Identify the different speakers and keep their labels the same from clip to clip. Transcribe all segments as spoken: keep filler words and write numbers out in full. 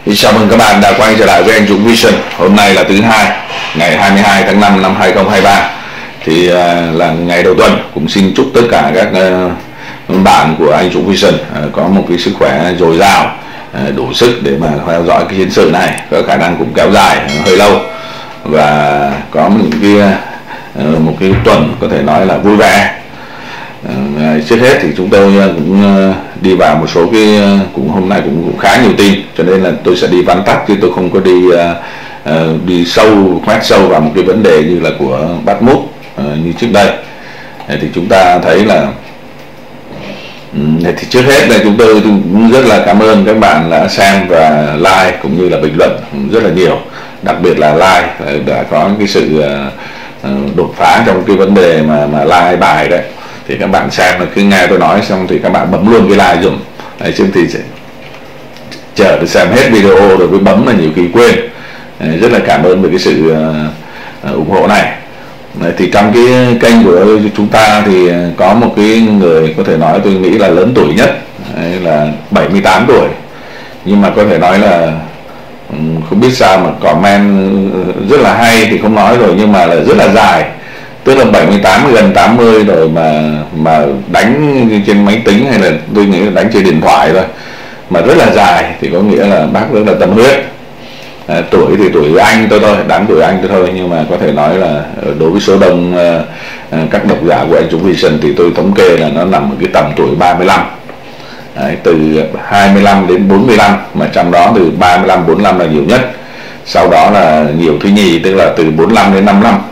Speaker 1: Thì chào mừng các bạn đã quay trở lại với anh Dũng Vision. Hôm nay là thứ hai, ngày hai mươi hai tháng năm năm hai nghìn không trăm hai mươi ba. Thì uh, là ngày đầu tuần. Cũng xin chúc tất cả các uh, bạn của anh Dũng Vision uh, có một cái sức khỏe dồi dào, uh, đủ sức để mà theo dõi cái chiến sự này. Có khả năng cũng kéo dài uh, hơi lâu và có những cái uh, một cái tuần có thể nói là vui vẻ. Uh, trước hết thì chúng tôi cũng uh, đi vào một số cái uh, cũng hôm nay cũng, cũng khá nhiều tin, cho nên là tôi sẽ đi vắn tắt chứ tôi không có đi uh, uh, đi sâu khoét sâu vào một cái vấn đề như là của Bakhmut uh, như trước đây. Uh, thì chúng ta thấy là um, thì trước hết là chúng tôi cũng rất là cảm ơn các bạn đã xem và like cũng như là bình luận rất là nhiều, đặc biệt là like uh, đã có cái sự uh, uh, đột phá trong cái vấn đề mà mà like bài đấy. Thì các bạn xem là cứ nghe tôi nói xong thì các bạn bấm luôn cái like dùm đấy, chứ thì sẽ chờ tôi xem hết video rồi mới bấm là nhiều khi quên. Đấy, rất là cảm ơn về cái sự uh, ủng hộ này. Đấy, thì trong cái kênh của chúng ta thì có một cái người có thể nói tôi nghĩ là lớn tuổi nhất, đấy, là bảy mươi tám tuổi, nhưng mà có thể nói là không biết sao mà comment rất là hay thì không nói rồi, nhưng mà là rất là dài. Tức là bảy mươi tám gần tám mươi rồi mà mà đánh trên máy tính hay là tôi nghĩ là đánh trên điện thoại thôi mà rất là dài, thì có nghĩa là bác rất là tâm huyết. À, tuổi thì tuổi anh tôi thôi, đáng tuổi anh tôi thôi, nhưng mà có thể nói là đối với số đông uh, các độc giả của anh Dũng Vision thì tôi thống kê là nó nằm ở cái tầm tuổi ba mươi lăm. Đấy, từ hai mươi lăm đến bốn mươi lăm, mà trong đó từ ba mươi lăm bốn mươi lăm là nhiều nhất, sau đó là nhiều thứ nhì tức là từ bốn mươi lăm đến năm mươi lăm.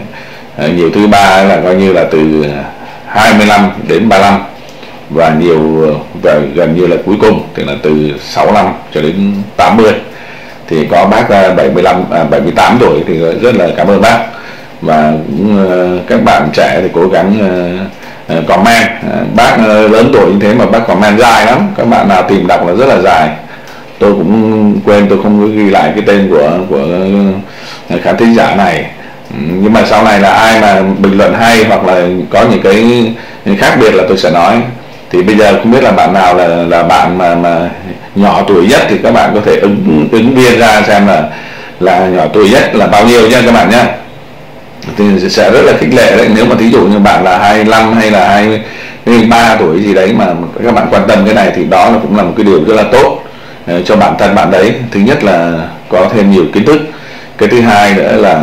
Speaker 1: À, nhiều thứ ba là coi như là từ hai mươi lăm đến ba mươi lăm, và nhiều và gần như là cuối cùng thì là từ sáu mươi lăm cho đến tám mươi. Thì có bác bảy mươi lăm à, bảy mươi tám tuổi thì rất là cảm ơn bác. Và cũng, uh, các bạn trẻ thì cố gắng uh, uh, comment. Uh, bác uh, lớn tuổi như thế mà bác comment dài lắm, các bạn nào tìm đọc là rất là dài. Tôi cũng quên, tôi không có ghi lại cái tên của của uh, khán thính giả này. Nhưng mà sau này là ai mà bình luận hay hoặc là có những cái khác biệt là tôi sẽ nói. Thì bây giờ không biết là bạn nào là là bạn mà mà nhỏ tuổi nhất thì các bạn có thể ứng ứng viên ra xem là là nhỏ tuổi nhất là bao nhiêu nha các bạn nhé. Thì sẽ rất là khích lệ đấy, nếu mà thí dụ như bạn là hai mươi lăm hay là hai mươi ba tuổi gì đấy mà các bạn quan tâm cái này thì đó là cũng là một cái điều rất là tốt cho bản thân bạn đấy. Thứ nhất là có thêm nhiều kiến thức, cái thứ hai nữa là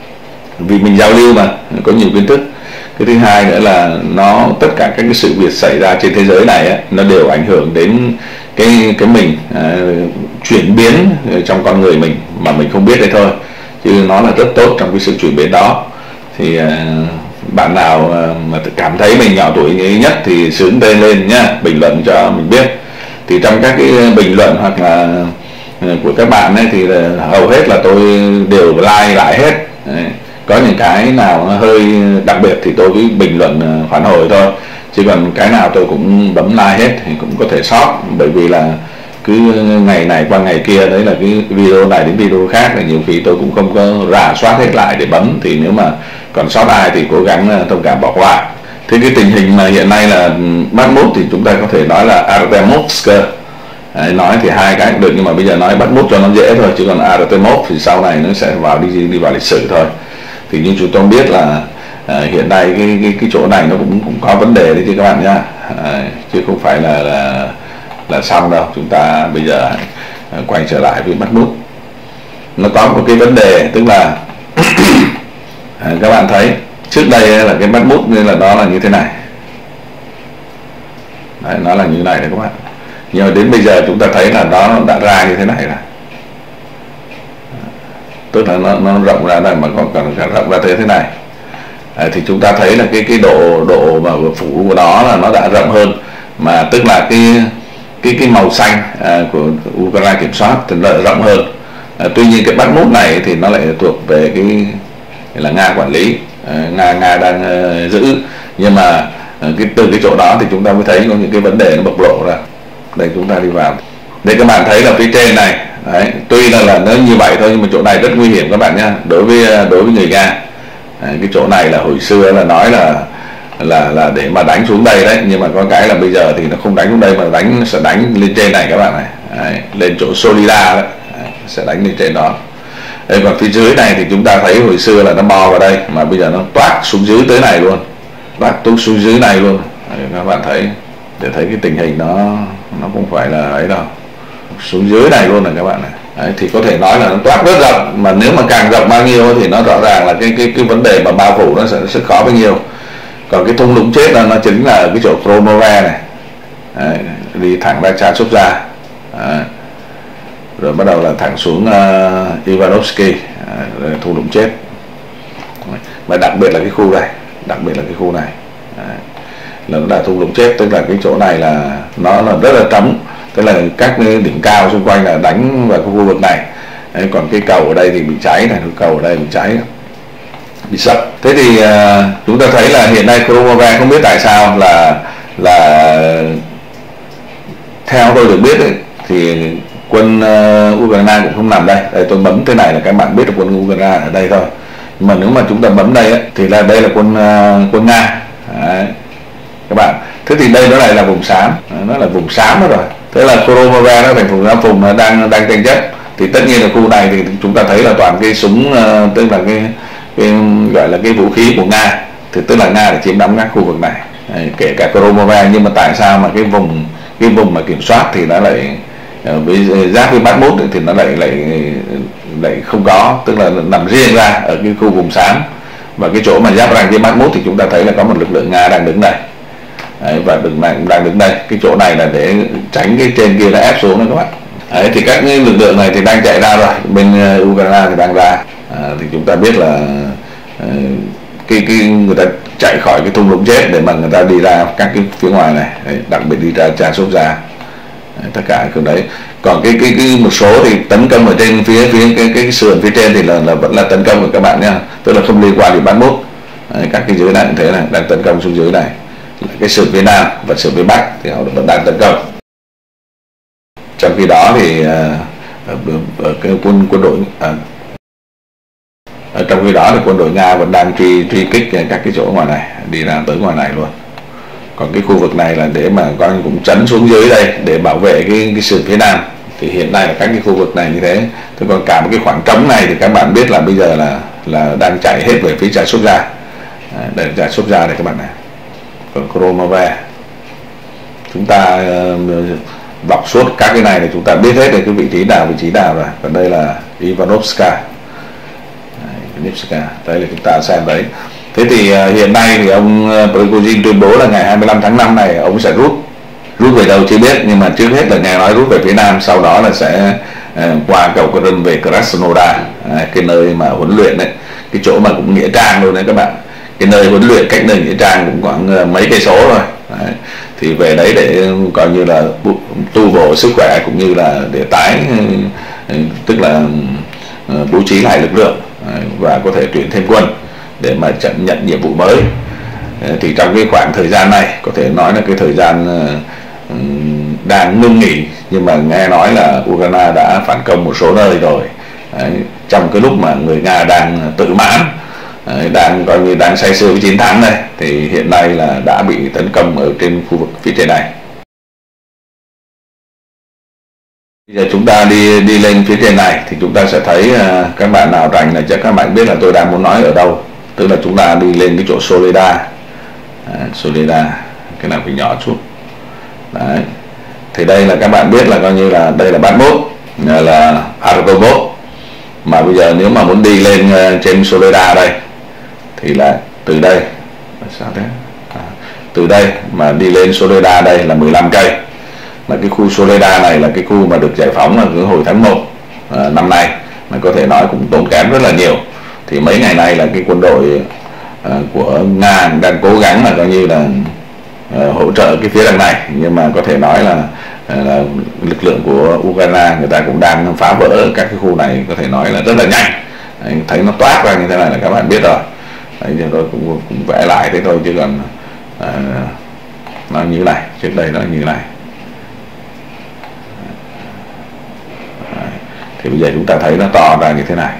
Speaker 1: vì mình giao lưu mà có nhiều kiến thức, cái thứ hai nữa là nó tất cả các cái sự việc xảy ra trên thế giới này ấy, nó đều ảnh hưởng đến cái cái mình à, chuyển biến trong con người mình mà mình không biết đấy thôi, chứ nó là rất tốt trong cái sự chuyển biến đó. Thì à, bạn nào mà cảm thấy mình nhỏ tuổi nhất thì sướng tên lên nhá, bình luận cho mình biết. Thì trong các cái bình luận hoặc là của các bạn ấy thì là hầu hết là tôi đều like lại hết. Đấy. Có những cái nào nó hơi đặc biệt thì tôi mới bình luận phản hồi thôi, chứ còn cái nào tôi cũng bấm like hết thì cũng có thể sót, bởi vì là cứ ngày này qua ngày kia đấy là cái video này đến video khác là nhiều khi tôi cũng không có rà soát hết lại để bấm, thì nếu mà còn sót ai thì cố gắng thông cảm bỏ qua. Thế cái tình hình mà hiện nay là Bakhmut thì chúng ta có thể nói là Artemovsk. Đấy, nói thì hai cái cũng được, nhưng mà bây giờ nói Bakhmut cho nó dễ thôi, chứ còn Artemovsk thì sau này nó sẽ vào đi đi vào lịch sử thôi. Thì như chúng tôi biết là à, hiện nay cái, cái cái chỗ này nó cũng cũng có vấn đề đấy chứ các bạn nhá, à, chứ không phải là là là xong đâu. Chúng ta bây giờ à, quay trở lại với Bakhmut. Nó có một cái vấn đề, tức là à, các bạn thấy trước đây là cái Bakhmut nên là đó là như thế này. Đấy, nó là như thế này đấy các bạn. Nhưng mà đến bây giờ chúng ta thấy là nó đã ra như thế này rồi. Tức là nó, nó rộng ra đây mà còn còn rộng ra thế thế này. À, thì chúng ta thấy là cái cái độ độ mà phủ của nó là nó đã rộng hơn, mà tức là cái cái cái màu xanh à, của Ukraine kiểm soát thì nó rộng hơn. À, tuy nhiên cái Bakhmut này thì nó lại thuộc về cái là Nga quản lý, à, Nga Nga đang uh, giữ, nhưng mà uh, cái từ cái chỗ đó thì chúng ta mới thấy có những cái vấn đề nó bộc lộ ra. Đây chúng ta đi vào. Đây các bạn thấy là phía trên này. Đấy, tuy là, là nó như vậy thôi nhưng mà chỗ này rất nguy hiểm các bạn nhé, đối với đối với người Nga. Đấy, cái chỗ này là hồi xưa là nói là là là để mà đánh xuống đây đấy, nhưng mà có cái là bây giờ thì nó không đánh xuống đây mà đánh sẽ đánh lên trên này các bạn này. Đấy, lên chỗ Solida đấy. Đấy, sẽ đánh lên trên đó. Đây, còn phía dưới này thì chúng ta thấy hồi xưa là nó bo vào đây, mà bây giờ nó toát xuống dưới tới này luôn, toát tung xuống dưới này luôn. Đấy, các bạn thấy, để thấy cái tình hình nó nó không phải là ấy đâu, xuống dưới này luôn này các bạn này. Đấy, thì có thể nói là nó toát rất rộng, mà nếu mà càng rộng bao nhiêu thì nó rõ ràng là cái cái cái vấn đề mà bao phủ nó sẽ sẽ khó bao nhiêu. Còn cái thung lũng chết là nó chính là cái chỗ Kromove này. Đấy, đi thẳng ra Chasovia ra. Đấy, rồi bắt đầu là thẳng xuống uh, Ivanovsky, uh, thung lũng chết. Và đặc biệt là cái khu này, đặc biệt là cái khu này. Đấy, là nó là thung lũng chết, tức là cái chỗ này là nó là rất là trống, tức là các đỉnh cao xung quanh là đánh vào khu vực này. Đấy, còn cái cầu ở đây thì bị cháy này, cầu ở đây bị cháy, bị sập. Thế thì uh, chúng ta thấy là hiện nay Kromove không biết tại sao là là theo tôi được biết ấy, thì quân uh, Ukraine cũng không nằm đây. Đây tôi bấm thế này là các bạn biết là quân Ukraine ở đây thôi. Nhưng mà nếu mà chúng ta bấm đây ấy, thì là đây là quân uh, quân Nga. Đấy, các bạn. Thế thì đây nó lại là vùng xám, nó là vùng xám đó rồi. Thế là Kromove nó thành vùng vùng đang đang tranh chấp. Thì tất nhiên là khu này thì chúng ta thấy là toàn cái súng, uh, tức là cái, cái gọi là cái vũ khí của Nga. Thì tức là Nga để chiếm đóng các khu vực này. Đấy, kể cả Kromove, nhưng mà tại sao mà cái vùng cái vùng mà kiểm soát thì nó lại với giáp với Bakhmut thì nó lại lại lại không có, tức là nằm riêng ra ở cái khu vùng xám. Và cái chỗ mà giáp ranh với Bakhmut thì chúng ta thấy là có một lực lượng Nga đang đứng đây. Đấy, và lực lượng đang đứng đây, cái chỗ này là để tránh cái trên kia nó ép xuống đó các bạn. Đấy, thì các lực lượng này thì đang chạy ra rồi, bên Ukraine thì đang ra. À, thì chúng ta biết là uh, cái cái người ta chạy khỏi cái thung lũng chết để mà người ta đi ra các cái phía ngoài này. Đấy, đặc biệt đi ra Chasovia. Tất cả cái đấy. Còn cái cái cái một số thì tấn công ở trên phía phía cái cái, cái sườn phía trên thì là, là vẫn là tấn công của các bạn nhá, tức là không liên quan đến Bakhmut. Các cái dưới này cũng thế này, đang tấn công xuống dưới này. Cái sườn phía nam và sườn phía bắc thì họ vẫn đang tấn công. Trong khi đó thì uh, cái quân quân đội uh, ở trong khi đó thì quân đội Nga vẫn đang truy truy kích các cái chỗ ngoài này, đi ra tới ngoài này luôn. Còn cái khu vực này là để mà coi cũng chấn xuống dưới đây để bảo vệ cái, cái sườn phía nam. Thì hiện nay là các cái khu vực này như thế. Thế còn cả một cái khoảng trống này thì các bạn biết là bây giờ là là đang chạy hết về phía Chasovia. Để Chasovia này các bạn này. Còn Kromove chúng ta uh, đọc suốt các cái này thì chúng ta biết hết về cái vị trí nào vị trí nào rồi. Còn đây là Ivanovska, Ivanovska, đây là chúng ta xem đấy. Thế thì uh, hiện nay thì ông uh, Prigozhin tuyên bố là ngày hai mươi lăm tháng năm này ông sẽ rút rút về đâu chưa biết, nhưng mà trước hết là nghe nói rút về phía nam, sau đó là sẽ uh, qua cầu Crimea về Krasnodar, uh, cái nơi mà huấn luyện đấy, cái chỗ mà cũng nghĩa trang luôn đấy các bạn. Cái nơi huấn luyện cách nơi nghĩa trang cũng khoảng uh, mấy cây số rồi. Đấy, thì về đấy để coi như là tu bổ sức khỏe cũng như là để tái uh, tức là uh, bố trí lại lực lượng uh, và có thể tuyển thêm quân để mà nhận nhiệm vụ mới. Thì trong cái khoảng thời gian này có thể nói là cái thời gian uh, đang ngưng nghỉ, nhưng mà nghe nói là Ukraine đã phản công một số nơi rồi. Đấy, trong cái lúc mà người Nga đang tự mãn, đấy, đang coi như đang say sưa với chiến thắng này, thì hiện nay là đã bị tấn công ở trên khu vực phía trên này. Bây giờ chúng ta đi đi lên phía trên này thì chúng ta sẽ thấy uh, các bạn nào rành là chắc các bạn biết là tôi đang muốn nói ở đâu. Tức là chúng ta đi lên cái chỗ Soleda, Soleda, cái nào phải nhỏ chút. Đấy, thì đây là các bạn biết là coi như là đây là Bakhmut, là Artobot. Mà bây giờ nếu mà muốn đi lên uh, trên Soleda đây thì là từ đây, sao thế? À, từ đây mà đi lên Soleda đây là mười lăm cây. Mà cái khu Soleda này là cái khu mà được giải phóng là từ hồi tháng một uh, năm nay, mà có thể nói cũng tốn kém rất là nhiều. Thì mấy ngày nay là cái quân đội uh, của Nga đang cố gắng là coi như là uh, hỗ trợ cái phía đằng này, nhưng mà có thể nói là, uh, là lực lượng của Ukraine người ta cũng đang phá vỡ các cái khu này, có thể nói là rất là nhanh. Đấy, thấy nó toát ra như thế này là các bạn biết rồi. Đấy, giờ tôi cũng, cũng vẽ lại thế thôi, chứ còn uh, nó như này, trước đây nó như này. Đấy, thì bây giờ chúng ta thấy nó to ra như thế này,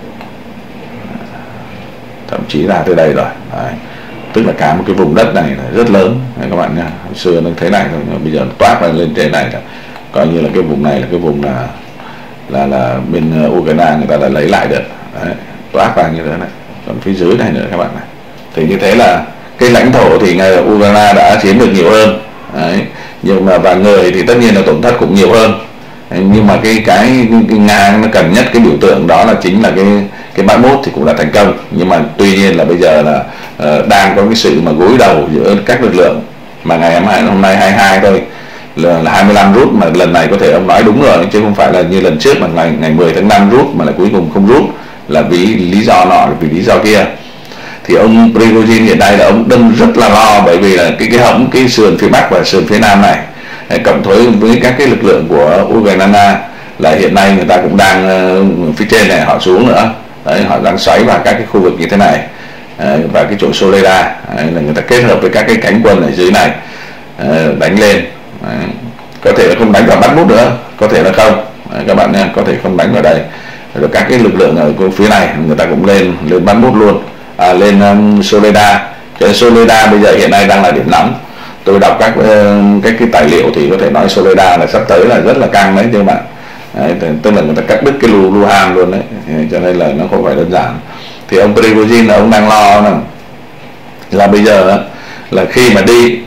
Speaker 1: thậm chí ra tới đây rồi. Đấy, tức là cả một cái vùng đất này là rất lớn. Đấy, các bạn nhá, hồi xưa nó thế này thôi, bây giờ nó toát ra lên trên này là coi như là cái vùng này là cái vùng là là là bên Ukraine người ta đã lấy lại được. Đấy, toát vào như thế này. Còn phía dưới này nữa các bạn này, thì như thế là cái lãnh thổ thì ngay Ukraine đã chiếm được nhiều hơn. Đấy, nhưng mà và người thì tất nhiên là tổn thất cũng nhiều hơn. Đấy, nhưng mà cái, cái cái Nga nó cần nhất cái biểu tượng đó là chính là cái cái Bakhmut thì cũng là thành công. Nhưng mà tuy nhiên là bây giờ là uh, đang có cái sự mà gối đầu giữa các lực lượng, mà ngày hôm nay hai mươi hai thôi là, là hai mươi lăm rút, mà lần này có thể ông nói đúng rồi, chứ không phải là như lần trước mà ngày ngày mười tháng năm rút mà là cuối cùng không rút, là vì lý do nọ, vì lý do kia. Thì ông Prigozhin hiện nay là ông đang rất là lo, bởi vì là cái cái hõm cái sườn phía bắc và sườn phía nam này cộng với với các cái lực lượng của Ukraine là hiện nay người ta cũng đang uh, phía trên này họ xuống nữa. Đấy, họ đang xoáy vào các cái khu vực như thế này. Đấy, và cái chỗ Soledar là người ta kết hợp với các cái cánh quân ở dưới này uh, đánh lên. Đấy, có thể là không đánh vào Bakhmut nữa, có thể là không. Đấy, các bạn nhé, có thể không đánh vào đây. Rồi các cái lực lượng ở phía này người ta cũng lên lên Bakhmut luôn, à, lên um, Soledar. Cho nên Soledar bây giờ hiện nay đang là điểm nóng. Tôi đọc các uh, các cái tài liệu thì có thể nói Soledar là sắp tới là rất là căng đấy, chứ bạn. Đấy, tức là người ta cắt đứt cái Luhansk luôn đấy, cho nên là nó không phải đơn giản. Thì ông Prigozhin là ông đang lo là, là bây giờ là khi mà đi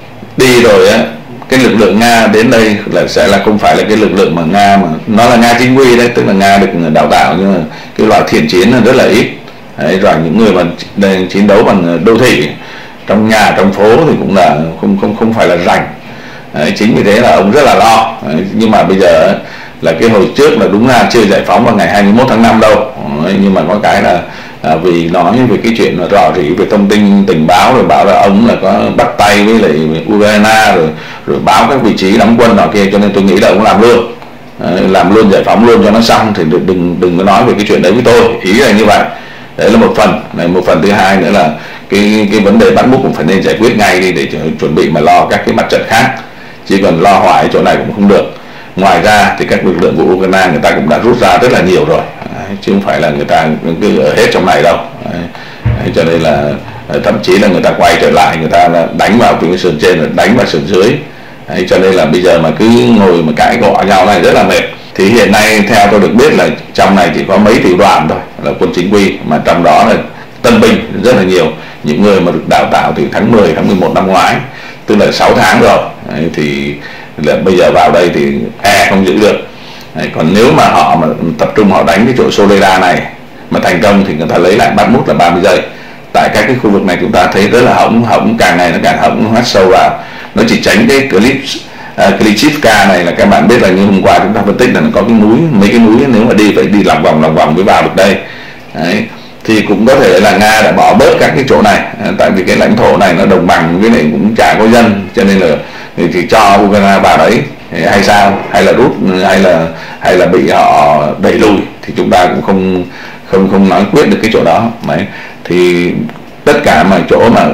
Speaker 1: đi rồi á, cái lực lượng Nga đến đây là sẽ là không phải là cái lực lượng mà Nga mà nó là Nga chính quy đấy, tức là Nga được đào tạo, nhưng mà cái loại thiện chiến là rất là ít. Đấy, rồi những người mà chiến đấu bằng đô thị trong nhà trong phố thì cũng là không không không phải là rảnh. Đấy, chính vì thế là ông rất là lo. Đấy, nhưng mà bây giờ là cái hồi trước là đúng là chưa giải phóng vào ngày hai mươi mốt tháng năm đâu. Đấy, nhưng mà có cái là à, vì nói về cái chuyện là rò rỉ về thông tin tình báo, rồi bảo là ông là có bắt tay với lại Ukraine, rồi rồi báo các vị trí đóng quân nọ kia, cho nên tôi nghĩ là ông làm luôn. Đấy, làm luôn giải phóng luôn cho nó xong, thì đừng đừng có nói về cái chuyện đấy với tôi, ý là như vậy. Đấy là một phần này. Một phần thứ hai nữa là cái cái vấn đề Bakhmut cũng phải nên giải quyết ngay đi, để chuẩn bị mà lo các cái mặt trận khác, chỉ còn lo hoài chỗ này cũng không được. Ngoài ra thì các lực lượng của Ukraine người ta cũng đã rút ra rất là nhiều rồi. Đấy, chứ không phải là người ta cứ ở hết trong này đâu. Đấy, đấy, cho nên là thậm chí là người ta quay trở lại, người ta là đánh vào cái sườn trên rồi đánh vào sườn dưới. Đấy, cho nên là bây giờ mà cứ ngồi mà cãi gõ nhau này rất là mệt. Thì hiện nay theo tôi được biết là trong này chỉ có mấy tiểu đoàn thôi là quân chính quy, mà trong đó là tân binh rất là nhiều, những người mà được đào tạo từ tháng mười, tháng mười một năm ngoái, tức là sáu tháng rồi. Đấy, thì là bây giờ vào đây thì e không giữ được. Đấy, còn nếu mà họ mà tập trung họ đánh cái chỗ Soledar này mà thành công thì người ta lấy lại Bakhmut là ba mươi giây. Tại các cái khu vực này chúng ta thấy rất là hỏng hỏng càng ngày nó càng hỏng hắt sâu vào. Nó chỉ tránh cái clip uh, Klitschivka này là các bạn biết là như hôm qua chúng ta phân tích là nó có cái núi, mấy cái núi nếu mà đi phải đi lòng vòng lòng vòng mới vào được đây. Đấy, thì cũng có thể là Nga đã bỏ bớt các cái chỗ này, tại vì cái lãnh thổ này nó đồng bằng với lại cũng chả có dân, cho nên là thì, thì cho Ukraine vào đấy hay sao, hay là rút, hay là hay là bị họ đẩy lùi, thì chúng ta cũng không không không nói quyết được cái chỗ đó. Đấy, thì tất cả mà chỗ mà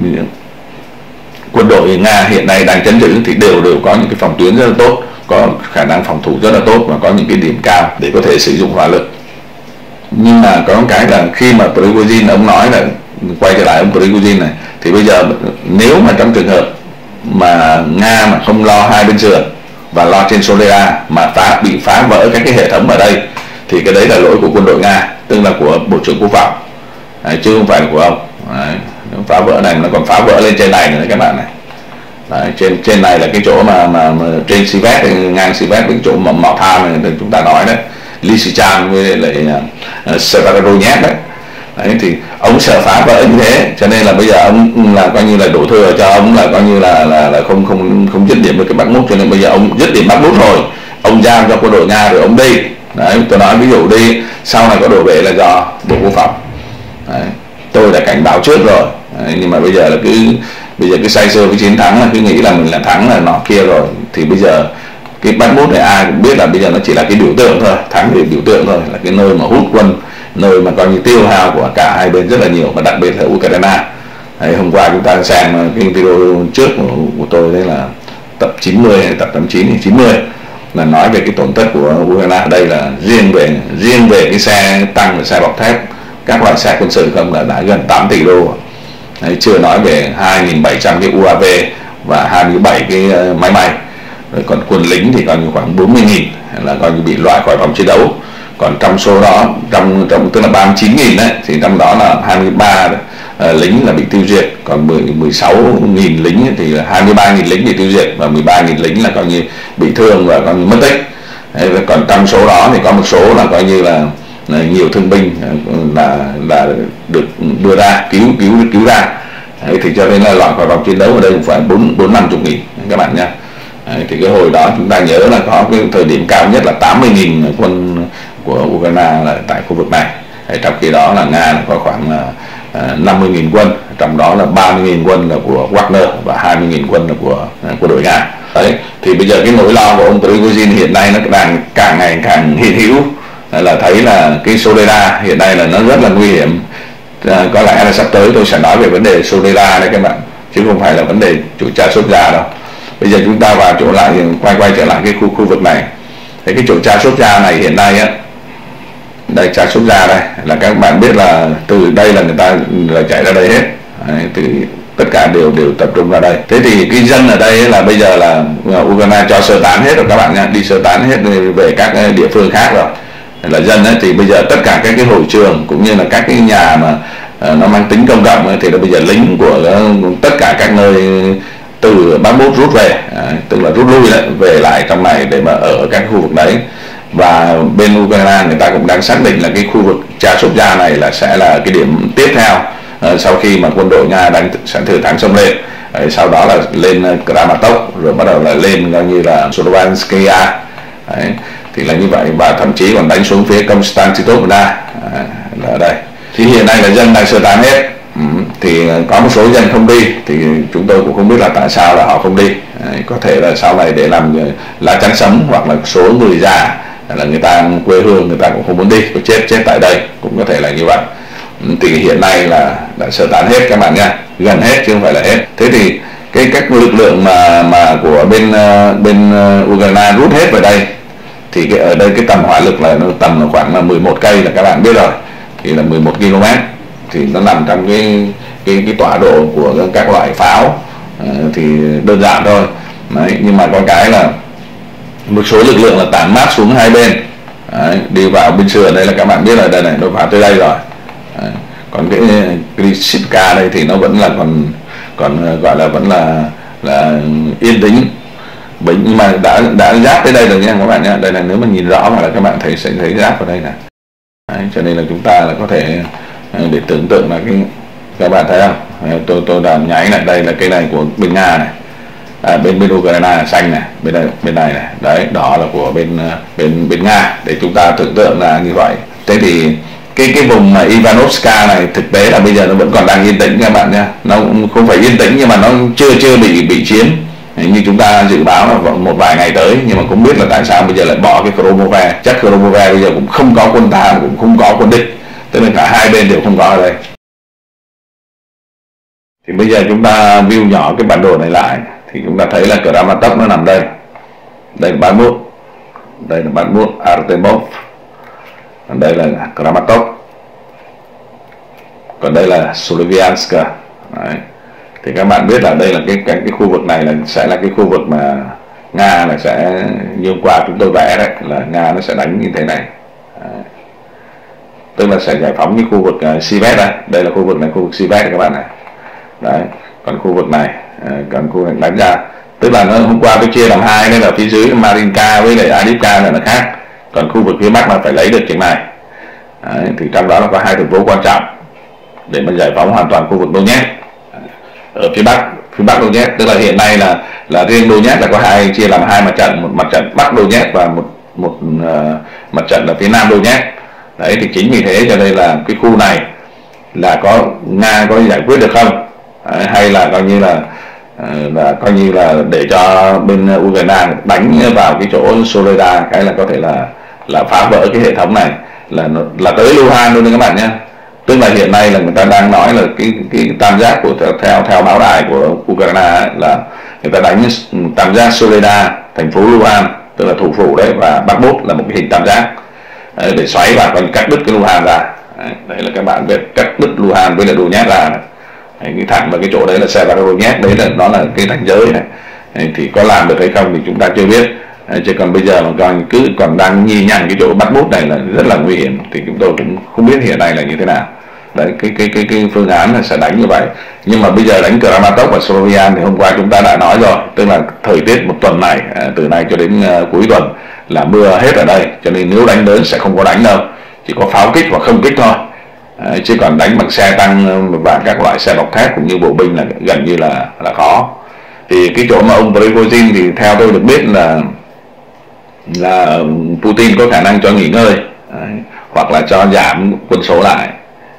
Speaker 1: quân đội Nga hiện nay đang chấn giữ thì đều đều có những cái phòng tuyến rất là tốt, có khả năng phòng thủ rất là tốt và có những cái điểm cao để có thể sử dụng hỏa lực. Nhưng mà có một cái là khi mà Prigozhin ông nói là quay trở lại ông Prigozhin này, thì bây giờ nếu mà trong trường hợp mà Nga mà không lo hai bên sườn và lo trên Soledar mà phá bị phá vỡ các cái hệ thống ở đây, thì cái đấy là lỗi của quân đội Nga, tức là của Bộ trưởng Quốc phòng. Đấy, chứ không phải là của ông. Đấy, phá vỡ này nó còn phá vỡ lên trên này nữa các bạn này. Đấy, trên trên này là cái chỗ mà mà, mà trên Sivet, ngang Sivet cái chỗ mà mỏ than này chúng ta nói đấy, Lysychansk với lại uh, Severodonetsk đấy. Đấy, thì ông sợ phá vỡ như thế, cho nên là bây giờ ông là coi như là đổ thừa cho ông, là coi như là là, là không không không dứt điểm với cái Bakhmut, cho nên bây giờ ông dứt điểm Bakhmut rồi, ông giao cho quân đội Nga rồi ông đi. Đấy, tôi nói ví dụ đi, sau này có đổ về là do Bộ Quốc phòng. Đấy, tôi đã cảnh báo trước rồi. Đấy, nhưng mà bây giờ là cứ bây giờ cứ say sưa với chiến thắng, là cứ nghĩ là mình là thắng là nọ kia rồi, thì bây giờ cái Bakhmut này ai cũng biết là bây giờ nó chỉ là cái biểu tượng thôi, thắng thì biểu tượng thôi, là cái nơi mà hút quân, nơi mà coi như tiêu hao của cả hai bên rất là nhiều, và đặc biệt là Ukraine. Đấy, hôm qua chúng ta xem cái video trước của, của tôi, đấy là tập chín mươi hay tập tám chín chín mươi, là nói về cái tổn thất của Ukraine. Ở đây là riêng về riêng về cái xe tăng và xe bọc thép, các loại xe quân sự không là đã gần tám tỷ đô. Đấy, chưa nói về hai nghìn bảy trăm cái u a vê và hai mươi bảy cái máy bay. Rồi còn quân lính thì coi như khoảng bốn mươi nghìn là coi như bị loại khỏi vòng chiến đấu. Còn trong số đó, trong, trong tức là ba mươi chín nghìn đấy, thì trong đó là hai mươi ba uh, lính là bị tiêu diệt, còn mười sáu nghìn lính thì là hai mươi ba nghìn lính bị tiêu diệt, và mười ba nghìn lính là coi như bị thương và coi như mất tích. Đấy, còn trong số đó thì có một số là coi như là, là nhiều thương binh là là được đưa ra cứu cứu cứu ra. Đấy, thì cho nên là loại khỏi vòng chiến đấu ở đây cũng phải bốn bốn năm chục nghìn các bạn nhé. Đấy, thì cái hồi đó chúng ta nhớ là có cái thời điểm cao nhất là tám mươi nghìn quân của Ukraine là tại khu vực này. Đấy, trong khi đó là Nga là có khoảng là uh, năm mươi nghìn quân, trong đó là ba mươi nghìn quân là của Wagner và hai mươi nghìn quân là của uh, quân đội Nga. Đấy, thì bây giờ cái nỗi lo của ông Prigozhin hiện nay nó đang càng ngày càng hiện hữu, là thấy là cái Soledar hiện nay là nó rất là nguy hiểm. Uh, có lẽ là sắp tới tôi sẽ nói về vấn đề Soledar đấy các bạn, chứ không phải là vấn đề chủ cha sốt ra đâu. Bây giờ chúng ta vào chỗ lại, quay quay trở lại cái khu khu vực này. Thế cái chỗ cha sốt ra này hiện nay á, đây cha sốt ra đây là các bạn biết là từ đây là người ta là chạy ra đây hết. Đấy, từ tất cả đều đều tập trung ra đây. Thế thì cái dân ở đây là bây giờ là Ukraine cho sơ tán hết rồi các bạn nha, đi sơ tán hết về các địa phương khác rồi. Là dân ấy, thì bây giờ tất cả các cái hội trường cũng như là các cái nhà mà uh, nó mang tính công cộng ấy, thì là bây giờ lính của uh, tất cả các nơi từ Bakhmut rút về, à, tức là rút lui lại về lại trong này để mà ở các khu vực đấy. Và bên Ukraine người ta cũng đang xác định là cái khu vực Chasiv-Yar này là sẽ là cái điểm tiếp theo uh, sau khi mà quân đội Nga đánh sẽ thử thắng xông lên. Đấy, sau đó là lên Kramatorsk, rồi bắt đầu là lên coi như là Slovakia. Đấy, thì là như vậy, và thậm chí còn đánh xuống phía Konstantinopla à, là ở đây. Thì hiện nay là dân đang sơ tán hết. Ừ, thì có một số dân không đi, thì chúng tôi cũng không biết là tại sao là họ không đi. Đấy, có thể là sau này để làm lá chắn sống, hoặc là số người già là người ta quê hương người ta cũng không muốn đi, có chết chết tại đây, cũng có thể là như vậy. Ừ, thì hiện nay là đã sơ tán hết các bạn nha, gần hết chứ không phải là hết. Thế thì cái các lực lượng mà mà của bên bên Ukraine rút hết về đây, thì cái, ở đây cái tầm hỏa lực là nó tầm là khoảng là mười một cây là các bạn biết rồi, thì là mười một ki lô mét, thì nó nằm trong cái cái cái tọa độ của các loại pháo. À, thì đơn giản thôi. Đấy, nhưng mà có cái là một số lực lượng là tản mát xuống hai bên. Đấy, đi vào bên sườn đây là các bạn biết là đây này, nó vào tới đây rồi. Đấy, còn cái Krishivka đây thì nó vẫn là còn còn gọi là vẫn là là yên tĩnh. Bởi nhưng mà đã đã giáp tới đây rồi nha các bạn nhé. Đây là nếu mà nhìn rõ mà là các bạn thấy sẽ thấy giáp ở đây này. Đấy, cho nên là chúng ta là có thể để tưởng tượng là cái, các bạn thấy không? Tôi tôi đã nháy lại, đây là cái này của bên Nga này, à, bên bên Ukraine xanh này, bên đây bên này này, đấy đỏ là của bên bên bên Nga, để chúng ta tưởng tượng là như vậy. Thế thì cái cái vùng mà Ivanovska này thực tế là bây giờ nó vẫn còn đang yên tĩnh các bạn nhé, nó cũng không phải yên tĩnh nhưng mà nó chưa chưa bị bị chiếm như chúng ta dự báo là một vài ngày tới. Nhưng mà cũng biết là tại sao bây giờ lại bỏ cái Kromove, chắc Kromove bây giờ cũng không có quân ta, cũng không có quân địch, tức là cả hai bên đều không có ở đây. Thì bây giờ chúng ta view nhỏ cái bản đồ này lại, thì chúng ta thấy là Kramatorsk nó nằm đây, đây là Bakhmut, đây là Bakhmut, Artemov, còn đây là Kramatorsk, còn đây là Sloviansk. Đấy. Thì các bạn biết là đây là cái, cái cái khu vực này là sẽ là cái khu vực mà Nga là sẽ, như hôm qua chúng tôi vẽ đấy, là Nga nó sẽ đánh như thế này. Đấy. Tức là sẽ giải phóng cái khu vực uh, Sivet đây, đây là khu vực này, khu vực Sivet các bạn này. Đấy, còn khu vực này, uh, còn khu vực đánh ra, tức là nó hôm qua tôi chia làm hai, nên là phía dưới Marinka với lại Adivka là nó khác, còn khu vực phía bắc là phải lấy được chừng này. Đấy, thì trong đó nó có hai thành phố quan trọng để mà giải phóng hoàn toàn khu vực Donetsk ở phía bắc, phía bắc Donetsk, tức là hiện nay là là riêng Donetsk là có hai, chia làm hai mặt trận, một mặt trận bắc Donetsk và một một uh, mặt trận là phía nam Donetsk. Đấy, thì chính vì thế cho nên là cái khu này là có Nga có giải quyết được không? Đấy, hay là coi như là là coi như là để cho bên Ukraine đánh vào cái chỗ Soledar, cái là có thể là là phá vỡ cái hệ thống này, là là tới Luhansk luôn đấy các bạn nhé. Tức là hiện nay là người ta đang nói là cái cái tam giác của theo theo báo đài của Ukraine là người ta đánh tam giác Soledar, thành phố Luhansk tức là thủ phủ đấy, và Bakhmut là một cái hình tam giác đấy, để xoáy vào, còn cắt đứt cái Luhansk ra. Đấy, đấy là các bạn biết, cắt đứt Luhansk với lại Donetsk ra. Đấy, cái thẳng vào cái chỗ đấy là Severodonetsk, đấy là nó là cái ranh giới này. thì có làm được hay không thì chúng ta chưa biết. Chứ còn bây giờ mà còn cứ còn đang nhì nhằng cái chỗ bắt bút này là rất là nguy hiểm, thì chúng tôi cũng không biết hiện nay là như thế nào. Đấy, cái cái cái cái phương án là sẽ đánh như vậy. Nhưng mà bây giờ đánh Kramatorsk và Slovian thì hôm qua chúng ta đã nói rồi, tức là thời tiết một tuần này, từ nay cho đến cuối tuần là mưa hết ở đây, cho nên nếu đánh lớn sẽ không có đánh đâu, chỉ có pháo kích hoặc không kích thôi. À, chứ còn đánh bằng xe tăng và các loại xe bọc thép cũng như bộ binh là gần như là là khó. Thì cái chỗ mà ông Prigozhin thì theo tôi được biết là là Putin có khả năng cho nghỉ ngơi, đấy, hoặc là cho giảm quân số lại.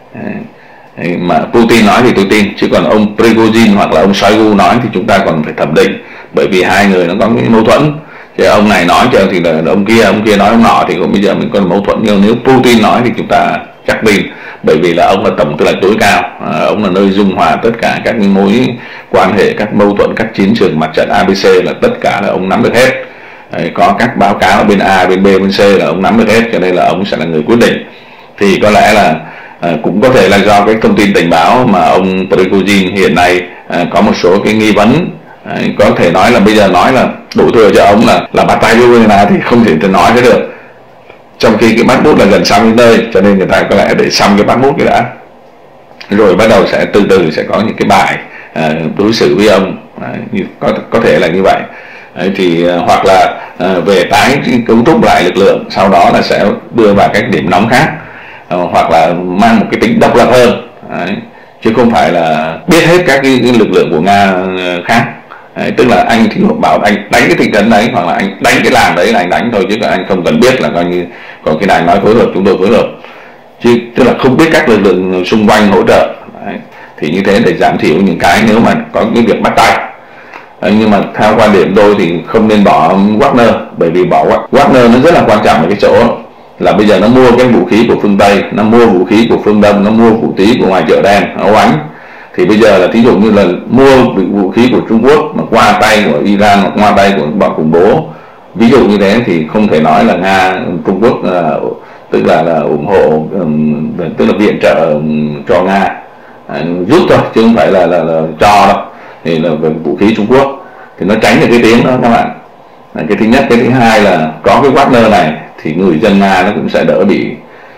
Speaker 1: Đấy, mà Putin nói thì tôi tin, chứ còn ông Prigozhin hoặc là ông Shoigu nói thì chúng ta còn phải thẩm định, bởi vì hai người nó có cái mâu thuẫn. Chứ ông này nói cho thì là ông kia, ông kia nói ông nọ, thì bây giờ mình còn mâu thuẫn. Nhưng nếu Putin nói thì chúng ta chắc tin, bởi vì là ông là tổng tư lệnh tối cao, à, ông là nơi dung hòa tất cả các mối quan hệ, các mâu thuẫn, các chiến trường mặt trận a bê xê là tất cả là ông nắm được hết. Đấy, có các báo cáo ở bên A, bên B, bên C là ông nắm được hết, cho nên là ông sẽ là người quyết định. Thì có lẽ là à, cũng có thể là do cái thông tin tình báo mà ông Prigozhin hiện nay à, có một số cái nghi vấn. Đấy, có thể nói là bây giờ nói là đổ thừa cho ông là là bắt tay Ukraine thì không thể nói thế được, trong khi cái bắt bút là gần xong đến nơi, cho nên người ta có lẽ để xong cái bắt bút cái đã, rồi bắt đầu sẽ từ từ sẽ có những cái bài à, đối xử với ông, à, như, có có thể là như vậy. Đấy, thì à, hoặc là à, về tái cấu trúc lại lực lượng, sau đó là sẽ đưa vào các điểm nóng khác, à, hoặc là mang một cái tính độc lập hơn. Đấy, chứ không phải là biết hết các cái, cái lực lượng của Nga khác. Đấy, tức là anh thì bảo anh đánh cái thị trấn đấy, hoặc là anh đánh cái làng đấy là anh đánh thôi, chứ anh không cần biết là coi như còn cái này nói phối hợp chúng tôi phối hợp, chứ tức là không biết các lực lượng xung quanh hỗ trợ. Đấy, thì như thế để giảm thiểu những cái nếu mà có cái việc bắt tay. Đấy, nhưng mà theo quan điểm tôi thì không nên bỏ Wagner, bởi vì bỏ Wagner nó rất là quan trọng ở cái chỗ là bây giờ nó mua cái vũ khí của phương Tây, nó mua vũ khí của phương Đông, nó mua vũ khí của ngoài chợ đen, nó oánh. Thì bây giờ là thí dụ như là mua vũ khí của Trung Quốc mà qua tay của Iran hoặc qua tay của bọn khủng bố, ví dụ như thế, thì không thể nói là Nga, Trung Quốc uh, tức là là ủng hộ, um, tức là viện trợ um, cho Nga, uh, giúp thôi chứ không phải là, là, là cho đâu. Thì là về vũ khí Trung Quốc thì nó tránh được cái tiếng đó các bạn. Cái thứ nhất. Cái thứ hai là có cái Wagner này thì người dân Nga nó cũng sẽ đỡ bị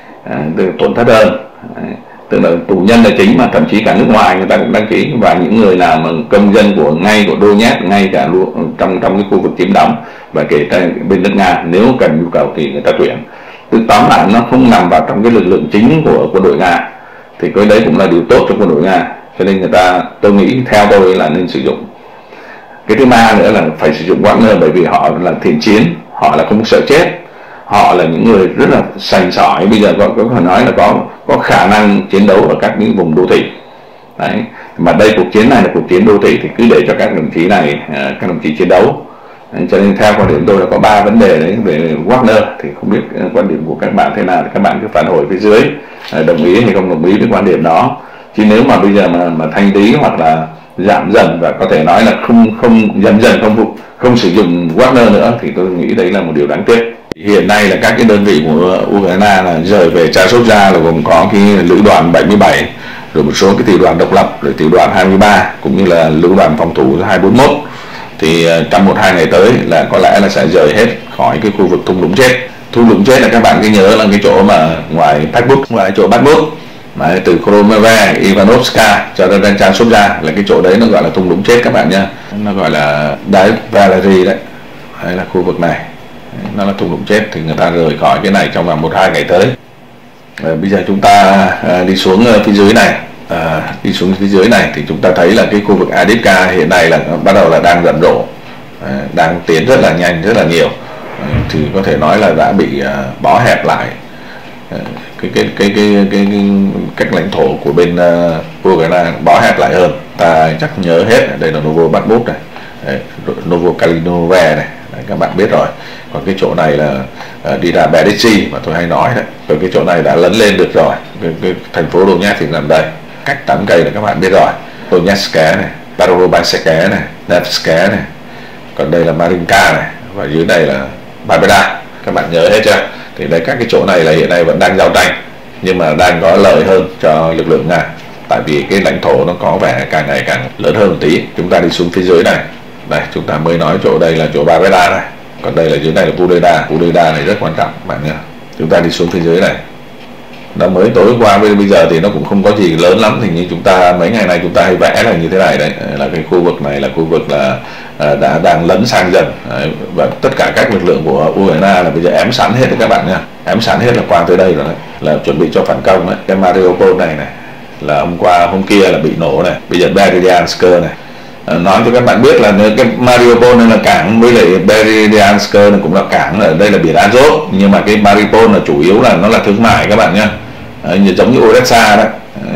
Speaker 1: uh, tổn thất hơn. Đấy, tức là tù nhân là chính, mà thậm chí cả nước ngoài người ta cũng đăng ký, và những người nào mà công dân của ngay của Donetsk, ngay cả trong trong cái khu vực chiếm đóng, và kể cả bên nước Nga, nếu cần nhu cầu thì người ta tuyển. Tức tóm lại nó không nằm vào trong cái lực lượng chính của quân đội Nga, thì cái đấy cũng là điều tốt cho quân đội Nga, cho nên người ta, tôi nghĩ theo tôi là nên sử dụng. Cái thứ ba nữa là phải sử dụng Wagner, bởi vì họ là thiện chiến, họ là không sợ chết, họ là những người rất là sành sỏi, bây giờ có có thể nói là có có khả năng chiến đấu ở các những vùng đô thị. Đấy, mà đây cuộc chiến này là cuộc chiến đô thị, thì cứ để cho các đồng chí này, các đồng chí chiến đấu. Đấy, cho nên theo quan điểm tôi là có ba vấn đề đấy về Wagner, thì không biết quan điểm của các bạn thế nào, thì các bạn cứ phản hồi phía dưới, đồng ý hay không đồng ý với quan điểm đó. Chứ nếu mà bây giờ mà mà thanh lý hoặc là giảm dần, và có thể nói là không không dần dần không không sử dụng Wagner nữa, thì tôi nghĩ đấy là một điều đáng tiếc. Hiện nay là các cái đơn vị của Ukraine là rời về Chasiv-Yar, là gồm có cái lữ đoàn bảy mươi bảy, rồi một số cái tiểu đoàn độc lập, rồi tiểu đoàn hai mươi ba, cũng như là lữ đoàn phòng thủ hai bốn mốt. Thì trong một hai ngày tới là có lẽ là sẽ rời hết khỏi cái khu vực thung lũng chết. Thung lũng chết là các bạn cứ nhớ là cái chỗ mà ngoài Bakhmut, ngoài chỗ Bakhmut, mà từ Kromever, Ivanovska cho đến Chasiv-Yar là cái chỗ đấy nó gọi là thung lũng chết các bạn nhá. Nó gọi là Đáy Valery đấy. Đấy là khu vực này, nó là thung lũng chết, thì người ta rời khỏi cái này trong vòng một hai ngày tới. À, bây giờ chúng ta à, đi xuống phía dưới này, à, đi xuống phía dưới này thì chúng ta thấy là cái khu vực Adivka hiện nay là bắt đầu là đang rầm rộ, à, đang tiến rất là nhanh, rất là nhiều, à, thì có thể nói là đã bị à, bó hẹp lại. À, cái, cái, cái, cái, cái, cái cách lãnh thổ của bên uh, Ukraine bó hẹp lại hơn. Ta chắc nhớ hết, đây là Novo Bakhmut này, đấy, Novo Kalinove này. Đấy, các bạn biết rồi. Còn cái chỗ này là uh, đi ra Berdichi mà tôi hay nói đấy. Rồi cái chỗ này đã lấn lên được rồi. Cái, cái thành phố Donetsk thì nằm đây, cách tám cây là các bạn biết rồi. Donetsk này, Starobansk này, Nevsk này. Còn đây là Marinka này, và dưới đây là Babeda. Các bạn nhớ hết chưa? Thì đây, các cái chỗ này là hiện nay vẫn đang giao tranh, nhưng mà đang có lợi hơn cho lực lượng Nga, tại vì cái lãnh thổ nó có vẻ càng ngày càng lớn hơn một tí. Chúng ta đi xuống phía dưới này, Đây chúng ta mới nói chỗ đây là chỗ Barreda này, còn đây là dưới này là Pudeda. Pudeda này rất quan trọng bạn nhé. Chúng ta đi xuống phía dưới này, nó mới tối qua bây giờ thì nó cũng không có gì lớn lắm, thì như chúng ta mấy ngày nay chúng ta hay vẽ là như thế này đấy, là cái khu vực này là khu vực là đã đang lấn sang dần đấy, và tất cả các lực lượng của Ukraine là bây giờ ém sẵn hết đấy các bạn nha, ém sẵn hết là qua tới đây rồi đấy, là chuẩn bị cho phản công đấy. Cái Mariupol này này là hôm qua hôm kia là bị nổ này, bây giờ Berdyansk này. Nói cho các bạn biết là cái Mariupol này là cảng, với lại Berdyansk này cũng là cảng, ở đây là biển Azov, nhưng mà cái Mariupol là chủ yếu là nó là thương mại các bạn nhé, giống như Odessa đó.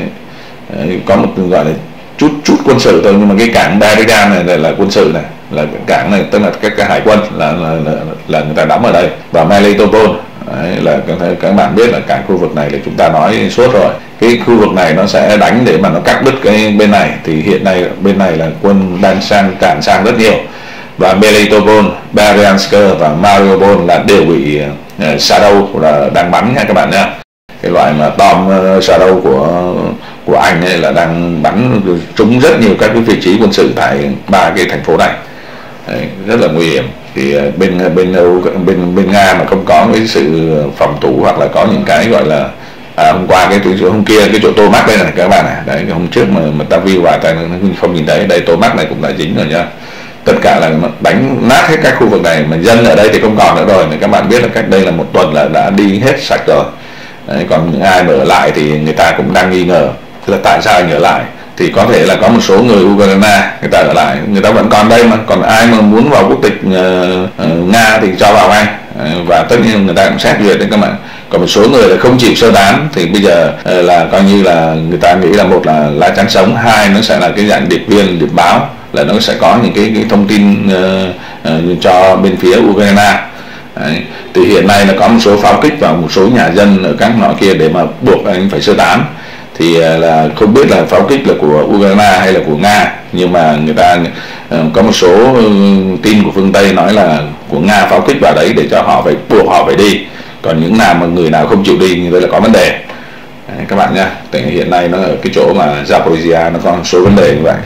Speaker 1: Đấy, có một gọi là chút chút quân sự thôi, nhưng mà cái cảng Berdyansk này, này là quân sự này, là cảng này tức là các cái hải quân là là, là là người ta đóng ở đây. Và Melitopol đấy, là các bạn biết là cả khu vực này là chúng ta nói suốt rồi, cái khu vực này nó sẽ đánh để mà nó cắt đứt cái bên này, thì hiện nay bên này là quân đang sang cản sang rất nhiều, và Melitopol, Berdyansk và Mariupol là đều bị uh, Shadow là đang bắn nha các bạn nhé. Cái loại mà Tom uh, Shadow của của Anh ấy là đang bắn trúng rất nhiều các cái vị trí quân sự tại ba cái thành phố này. Đấy, rất là nguy hiểm. Thì uh, bên bên bên bên Nga mà không có cái sự phòng thủ, hoặc là có những cái gọi là à, hôm qua cái chỗ hôm kia cái chỗ tô mắc đây này các bạn này, đấy hôm trước mà mà ta view vào ta không nhìn thấy, đây tô mắc này cũng đã dính rồi nhá, tất cả là đánh nát hết các khu vực này, mà dân ở đây thì không còn nữa rồi. Thì các bạn biết là cách đây là một tuần là đã đi hết sạch rồi. Đấy, còn những ai mà ở lại thì người ta cũng đang nghi ngờ là tại sao anh ở lại, thì có thể là có một số người Ukraine người ta ở lại, người ta vẫn còn đây mà, còn ai mà muốn vào quốc tịch uh, uh, Nga thì cho vào ngay, uh, và tất nhiên người ta cũng xét duyệt đấy các bạn. Còn một số người là không chịu sơ tán thì bây giờ uh, là coi như là người ta nghĩ là một là lá chắn sống, hai nó sẽ là cái dạng điệp viên, điệp báo, là nó sẽ có những cái, cái thông tin uh, uh, cho bên phía Ukraine. Đấy. Thì hiện nay là có một số pháo kích vào một số nhà dân ở các nọ kia để mà buộc anh phải sơ tán, thì là không biết là pháo kích là của Ukraine hay là của Nga, nhưng mà người ta uh, có một số tin của phương Tây nói là của Nga pháo kích vào đấy để cho họ phải buộc họ phải đi, còn những nào mà người nào không chịu đi như vậy là có vấn đề. Đấy, các bạn nhá, tại hiện nay nó ở cái chỗ mà Zaporizhia nó có một số vấn đề như vậy.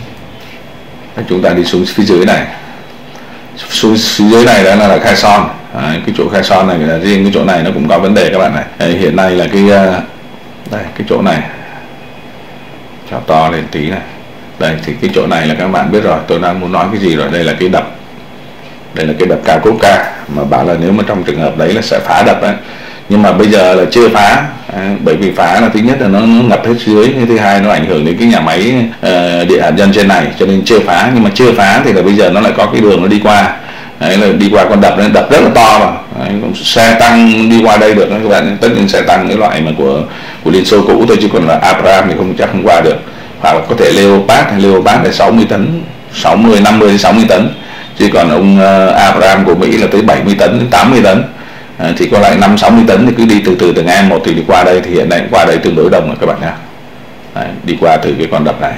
Speaker 1: Đấy, chúng ta đi xuống phía dưới này, xuống phía dưới này đó là, là Kherson. Đấy, cái chỗ Kherson này là riêng cái chỗ này nó cũng có vấn đề các bạn này. Đấy, hiện nay là cái đây cái chỗ này cho to lên tí này, đây thì cái chỗ này là các bạn biết rồi, tôi đang muốn nói cái gì rồi. Đây là cái đập, đây là cái đập Kakhovka mà bảo là nếu mà trong trường hợp đấy là sẽ phá đập đấy, nhưng mà bây giờ là chưa phá. À, bởi vì phá là thứ nhất là nó, nó ngập hết dưới, thứ hai nó ảnh hưởng đến cái nhà máy uh, điện hạt nhân trên này, cho nên chưa phá. Nhưng mà chưa phá thì là bây giờ nó lại có cái đường nó đi qua, đấy là đi qua con đập, nó đập rất là to mà. Đấy, xe tăng đi qua đây được đó các bạn. Tất nhiên xe tăng cái loại mà của của Liên Xô cũ thôi, chứ còn là Abrams thì không chắc không qua được, hoặc là có thể Leopard hay Leopard là sáu mươi tấn, sáu mươi, năm mươi đến sáu mươi tấn, chứ còn ông uh, Abrams của Mỹ là tới bảy mươi tấn đến tám mươi tấn. À, thì còn lại năm sáu mươi tấn thì cứ đi từ từ từng em một thì đi qua đây, thì hiện nay qua đây tương đối đông rồi các bạn nhé. Đấy, đi qua từ cái con đập này,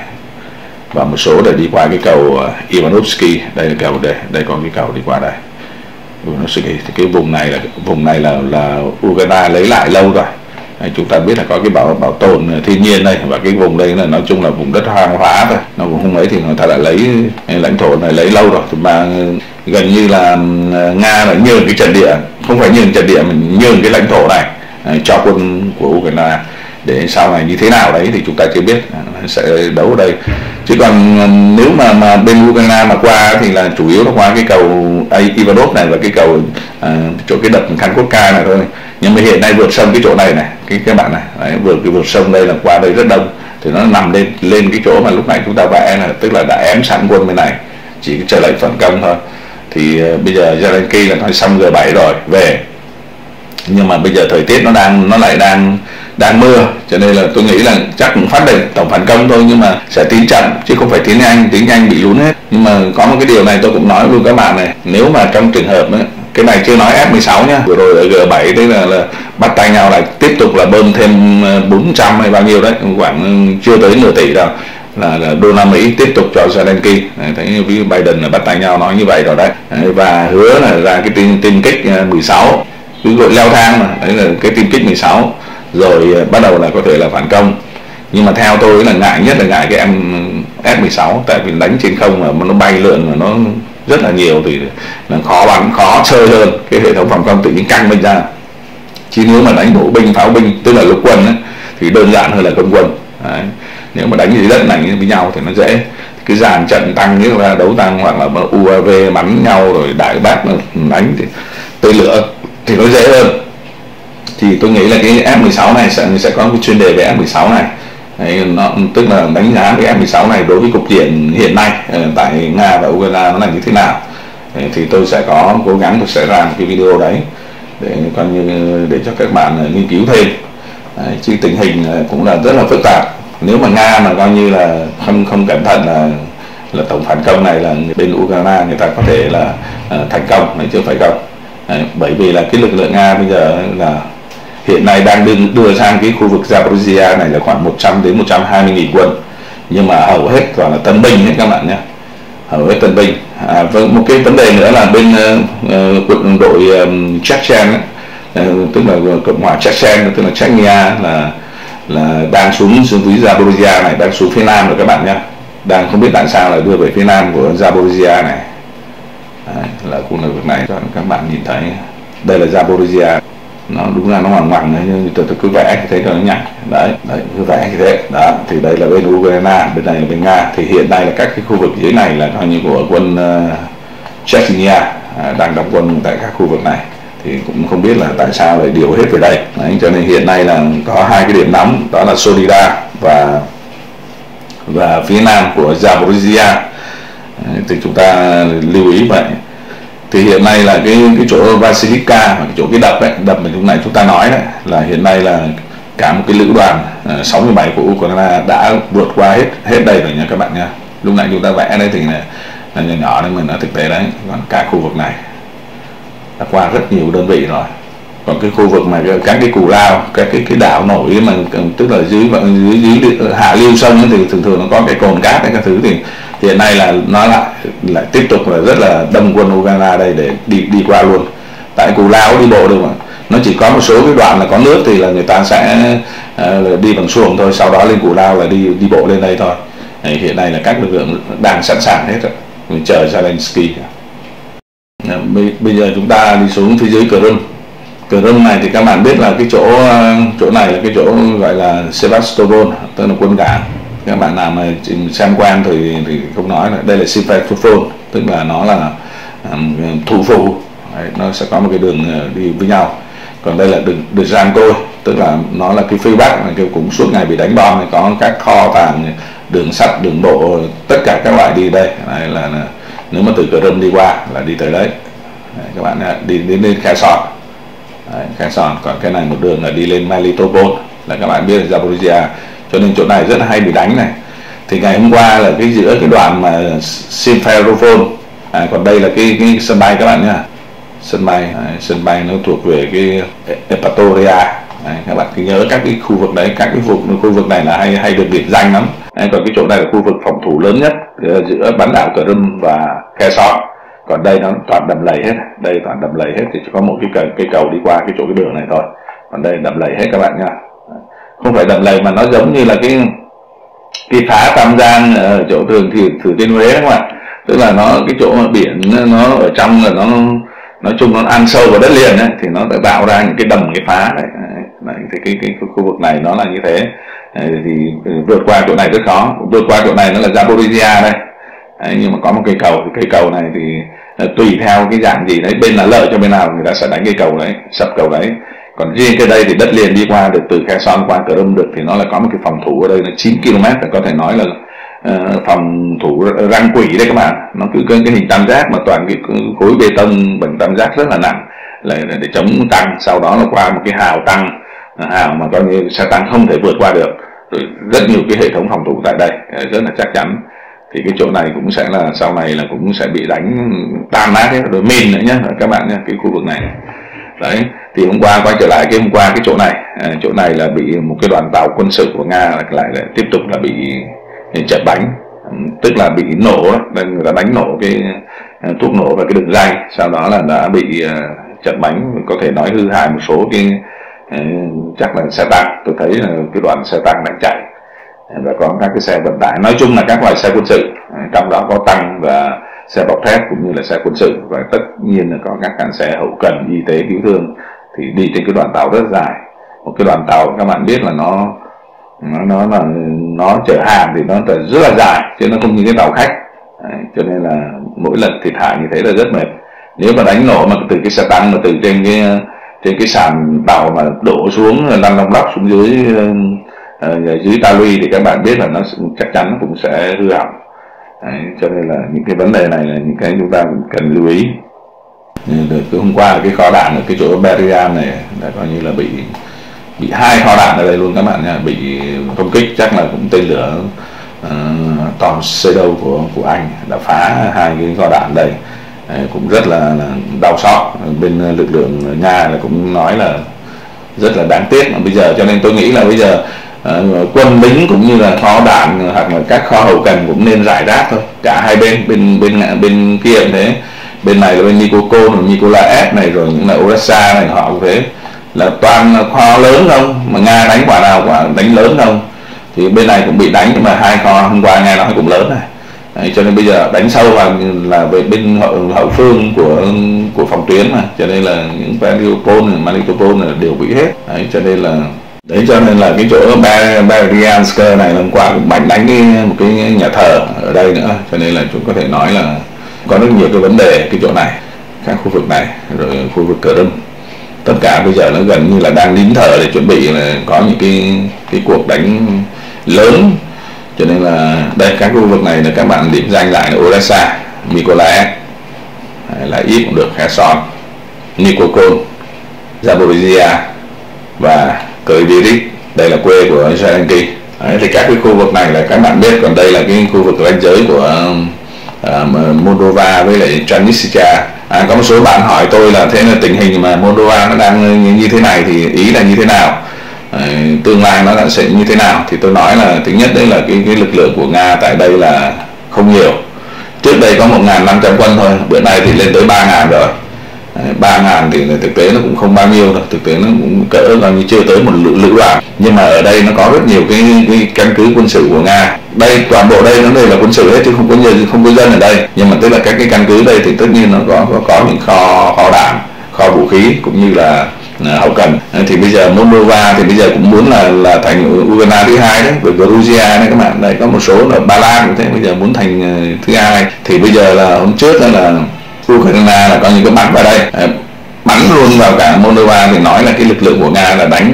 Speaker 1: và một số để đi qua cái cầu uh, Ivanovsky, đây là cầu đây, đây còn cái cầu đi qua đây Ivanovsky. Thì cái vùng này là vùng này là là Ukraine lấy lại lâu rồi. Đấy, chúng ta biết là có cái bảo bảo tồn thiên nhiên đây, và cái vùng đây là nói chung là vùng đất hoang hóa thôi, nó cũng không ấy, thì người ta đã lấy lãnh thổ này lấy lâu rồi, mà gần như là Nga là nhường cái trận địa, không phải nhường trận địa mà nhường cái lãnh thổ này cho quân của Ukraine, để sau này như thế nào đấy thì chúng ta chưa biết, sẽ đấu ở đây. Chứ còn nếu mà mà bên Ukraine mà qua thì là chủ yếu là qua cái cầu Ivanov này và cái cầu à, chỗ cái đập Kakhovka này thôi. Nhưng mà hiện nay vượt sông cái chỗ này này, cái các bạn này, đấy, vượt cái vượt sông đây là qua đây rất đông, thì nó nằm lên lên cái chỗ mà lúc này chúng ta vẽ là tức là đã ém sẵn quân bên này, chỉ chờ lệnh phản công thôi. Thì uh, bây giờ Zelensky là nói xong G bảy rồi về, nhưng mà bây giờ thời tiết nó đang nó lại đang đang mưa, cho nên là tôi nghĩ là chắc cũng phát động tổng phản công thôi, nhưng mà sẽ tiến chậm chứ không phải tiến nhanh, tiến nhanh bị lún hết. Nhưng mà có một cái điều này tôi cũng nói luôn các bạn này, nếu mà trong trường hợp ấy, cái này chưa nói F mười sáu nhá, vừa rồi ở G bảy tức là, là bắt tay nhau lại tiếp tục là bơm thêm bốn trăm hay bao nhiêu đấy, khoảng chưa tới nửa tỷ đâu, là, là đô la Mỹ tiếp tục cho Zelensky. Thấy với Biden là bắt tay nhau nói như vậy rồi đấy, đấy và hứa là ra cái tin tin kích mười sáu, cứ gọi leo thang mà, đấy là cái tin kích mười sáu rồi bắt đầu là có thể là phản công. Nhưng mà theo tôi là ngại nhất là ngại cái em ép mười sáu, tại vì đánh trên không mà nó bay lượn mà nó rất là nhiều thì là khó bắn, khó chơi hơn. Cái hệ thống phòng không tự nhiên căng mình ra. Chứ nếu mà đánh bộ binh, pháo binh, tức là lục quân ấy, thì đơn giản hơn là không quân. Đấy. Nếu mà đánh dưới đất này với nhau thì nó dễ. Cái dàn trận tăng, như là đấu tăng hoặc là u a vê bắn nhau rồi đại bác đánh thì tên lửa thì nó dễ hơn. Thì tôi nghĩ là cái ép mười sáu này sẽ sẽ có cái chuyên đề về ép mười sáu này. Đấy, nó tức là đánh giá cái ép mười sáu này đối với cục diện hiện nay tại Nga và Ukraine nó là như thế nào. Đấy, thì tôi sẽ có cố gắng tôi sẽ làm cái video đấy để coi như để cho các bạn nghiên cứu thêm. Đấy, chứ tình hình cũng là rất là phức tạp. Nếu mà Nga mà coi như là không không cẩn thận là là tổng phản công này là bên Ukraine người ta có thể là uh, thành công này chứ phải không. Đấy, bởi vì là cái lực lượng Nga bây giờ là hiện nay đang đưa, đưa sang cái khu vực Zaporizhia này là khoảng một trăm đến một trăm hai mươi nghìn quân, nhưng mà hầu hết toàn là tân binh hết các bạn nhé, hầu hết tân binh. À, với một cái vấn đề nữa là bên uh, quân đội um, Chechen ấy, uh, tức là Cộng hòa Chechen, tức là Chechnya là là đang xuống xuống dưới Zaporizhia này, đang xuống phía nam rồi các bạn nhé, đang không biết tại sao là đưa về phía nam của Zaporizhia này. Đấy, là khu vực này các bạn nhìn thấy đây là Zaporizhia, nó đúng là nó ngoằn ngoằn đấy, nhưng tôi, tôi cứ vẽ thì thấy nó nhảy đấy, đấy cứ vẽ như thế đó. Thì đây là bên Ukraine, bên này là bên Nga. Thì hiện nay là các cái khu vực dưới này là coi như của quân uh, Chechnya uh, đang đóng quân tại các khu vực này, thì cũng không biết là tại sao lại điều hết về đây. Đấy, cho nên hiện nay là có hai cái điểm nóng, đó là Solidar và và phía nam của Zaporizhia. Đấy, thì chúng ta lưu ý vậy. Thì hiện nay là cái cái chỗ Vasilivka, cái chỗ cái đập ấy, đập mà lúc này chúng ta nói đấy, là hiện nay là cả một cái lữ đoàn uh, sáu mươi bảy của Ukraine đã vượt qua hết hết đây rồi nha các bạn nha. Lúc nãy chúng ta vẽ đây thì là, là nhỏ nhỏ đấy, mình đã thực tế đấy, còn cả khu vực này đã qua rất nhiều đơn vị rồi. Còn cái khu vực mà các cái cù lao, các cái cái đảo nổi mà tức là dưới dưới dưới hạ lưu sông ấy, thì thường thường nó có cái cồn cát hay các thứ, thì hiện nay là nó lại lại tiếp tục là rất là đông quân Ukraine đây để đi đi qua luôn. Tại cù lao đi bộ được mà, nó chỉ có một số cái đoạn là có nước thì là người ta sẽ uh, đi bằng xuồng thôi, sau đó lên cù lao là đi đi bộ lên đây thôi. Đấy, hiện nay là các lực lượng đang sẵn sàng hết rồi, mình chờ Zelensky. Bây giờ chúng ta đi xuống phía dưới Crimea. Crimea này thì các bạn biết là cái chỗ chỗ này là cái chỗ gọi là Sevastopol, tức là quân cảng. Các bạn nào mà xem quen thì thì không nói là đây là Sevastopol, tức là nó là um, thủ phủ. Đấy, nó sẽ có một cái đường đi với nhau. Còn đây là đường Dzhanko, tức là nó là cái phía bắc này, cũng suốt ngày bị đánh bom này, có các kho tàng, đường sắt, đường bộ, tất cả các loại đi đây. Đấy là, là nếu mà từ Crimea đi qua là đi tới đấy. Đấy, các bạn đi đến lên Kherson. Kherson. Còn cái này một đường là đi lên Melitopol, là các bạn biết là Zaporizhia, cho nên chỗ này rất là hay bị đánh này. Thì ngày hôm qua là cái giữa cái đoạn mà Simferopol, à, còn đây là cái cái sân bay các bạn nhá, sân bay à, sân bay nó thuộc về cái Epatoria. Các bạn cứ nhớ các cái khu vực đấy, các cái vực khu vực này là hay hay được biệt danh lắm. Đấy, còn cái chỗ này là khu vực phòng thủ lớn nhất giữa bán đảo Crimea và Kherson. Còn đây nó toàn đầm lầy hết, đây toàn đầm lầy hết, thì chỉ có một cái cầu, cái cầu đi qua cái chỗ cái đường này thôi. Còn đây đầm lầy hết các bạn nha. Không phải đầm lầy mà nó giống như là cái cái phá Tam Giang ở chỗ thường thì Thừa Thiên Huế các bạn. Tức là nó cái chỗ mà biển nó ở trong là nó nói chung nó ăn sâu vào đất liền ấy, thì nó đã tạo ra những cái đầm, cái phá đấy. Đấy, thì cái, cái khu vực này nó là như thế. Đấy, thì vượt qua chỗ này rất khó. Vượt qua chỗ này nó là Zaporizhia đây. Đấy, nhưng mà có một cây cầu, thì cây cầu này thì tùy theo cái dạng gì đấy, bên là lợi cho bên nào người ta sẽ đánh cây cầu đấy, sập cầu đấy. Còn riêng cái đây thì đất liền đi qua được từ Kherson qua Crimea được, thì nó là có một cái phòng thủ ở đây là chín ki lô mét, có thể nói là uh, phòng thủ răng quỷ đấy các bạn. Nó cứ cái, cái hình tam giác mà toàn cái khối bê tông bằng tam giác rất là nặng, là để chống tăng, sau đó là qua một cái hào tăng, hào mà coi như xe tăng không thể vượt qua được. Rồi rất nhiều cái hệ thống phòng thủ tại đây rất là chắc chắn. Thì cái chỗ này cũng sẽ là sau này là cũng sẽ bị đánh tan nát hết, rồi min nữa nhé các bạn nhé, cái khu vực này. Đấy, thì hôm qua quay trở lại cái hôm qua cái chỗ này, à, chỗ này là bị một cái đoàn tàu quân sự của Nga lại lại tiếp tục là bị chật bánh, tức là bị nổ, người ta đánh nổ cái thuốc nổ và cái đường ray, sau đó là đã bị uh, chật bánh, có thể nói hư hại một số cái uh, chắc là xe tăng. Tôi thấy là cái đoàn xe tăng đang chạy. và có các cái xe vận tải, nói chung là các loại xe quân sự, trong đó có tăng và xe bọc thép cũng như là xe quân sự, và tất nhiên là có các hãng xe hậu cần y tế cứu thương thì đi trên cái đoàn tàu rất dài. Một cái đoàn tàu các bạn biết là nó nó nó là nó chở hàng thì nó rất là dài chứ nó không như cái tàu khách. Đấy, cho nên là mỗi lần thiệt hại như thế là rất mệt. Nếu mà đánh nổ mà từ cái xe tăng mà từ trên cái trên cái sàn tàu mà đổ xuống lăn lông lóc xuống dưới uh, dưới ta luy thì các bạn biết là nó chắc chắn nó cũng sẽ hư hỏng. Đấy, cho nên là những cái vấn đề này là những cái chúng ta cần lưu ý. Cứ hôm qua cái kho đạn ở cái chỗ Berian này là coi như là bị bị hai kho đạn ở đây luôn các bạn nha, bị công kích, chắc là cũng tên lửa uh, Tornado của của Anh đã phá hai cái kho đạn đây. Đấy, cũng rất là, là đau xót. Bên lực lượng Nga là cũng nói là rất là đáng tiếc. Bây giờ cho nên tôi nghĩ là bây giờ uh, quân lính cũng như là kho đạn hoặc là các kho hậu cần cũng nên rải rác thôi, cả hai bên, bên bên bên kia cũng thế, bên này là bên Nikopol, Nikolaev này, rồi những là Odessa này, họ cũng thế, là toàn là kho lớn không, mà Nga đánh quả nào quả đánh lớn không, thì bên này cũng bị đánh, nhưng mà hai kho hôm qua Nga nói cũng lớn này. Đấy, cho nên bây giờ đánh sâu vào là về bên hậu, hậu phương của của phòng tuyến mà, cho nên là những Mariupol, Melitopol là đều bị hết. Đấy, cho nên là đấy cho nên là cái chỗ Beriansk này hôm qua cũng mạnh đánh cái, một cái nhà thờ ở đây nữa, cho nên là chúng có thể nói là có rất nhiều cái vấn đề cái chỗ này, các khu vực này, rồi khu vực Crimea, tất cả bây giờ nó gần như là đang nín thở để chuẩn bị là có những cái cái cuộc đánh lớn. Cho nên là đây các khu vực này là các bạn điểm danh lại là Odessa, Mykolaiv, là ít cũng được, Kherson, Nikopol, Zaporizhia và Kryvyi. Đây là quê của Zelensky. Đấy, thì các cái khu vực này là các bạn biết. Còn đây là cái khu vực ranh giới của uh, Moldova với lại Transnistria. À, có một số bạn hỏi tôi là thế là tình hình mà Moldova nó đang như thế này thì ý là như thế nào, à, tương lai nó sẽ như thế nào. Thì tôi nói là thứ nhất đấy là cái, cái lực lượng của Nga tại đây là không nhiều. Trước đây có một nghìn năm trăm quân thôi, bữa nay thì lên tới ba nghìn rồi. ba nghìn thì thực tế nó cũng không bao nhiêu đâu, thực tế nó cũng cỡ coi như chưa tới một lữ, lữ đoàn. Nhưng mà ở đây nó có rất nhiều cái, cái căn cứ quân sự của Nga. Đây toàn bộ đây nó đều là quân sự hết chứ không có nhân, không có dân ở đây. Nhưng mà tức là các cái căn cứ đây thì tất nhiên nó có có, có những kho kho đạn, kho vũ khí cũng như là uh, hậu cần. Thì bây giờ Moldova thì bây giờ cũng muốn là là thành Ukraine thứ hai đấy, với Georgia đấy các bạn. Đây có một số là Ba Lan cũng thế, bây giờ muốn thành uh, thứ hai. Thì bây giờ là hôm trước đó là Ukraine là có những cái bắn vào đây, bắn luôn vào cả Moldova, thì nói là cái lực lượng của Nga là đánh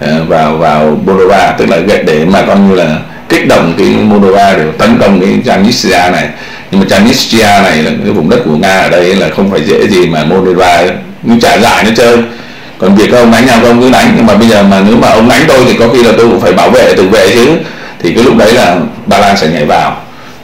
Speaker 1: vào vào Moldova, tức là để mà coi như là kích động cái Moldova để tấn công cái Transnistria này. Nhưng mà Transnistria này là cái vùng đất của Nga ở đây là không phải dễ gì mà Moldova như trải dài nó chơi. Còn việc ông đánh nhau ông cứ đánh, nhưng mà bây giờ mà nếu mà ông đánh tôi thì có khi là tôi cũng phải bảo vệ tự vệ chứ. Thì cái lúc đấy là Ba Lan sẽ nhảy vào,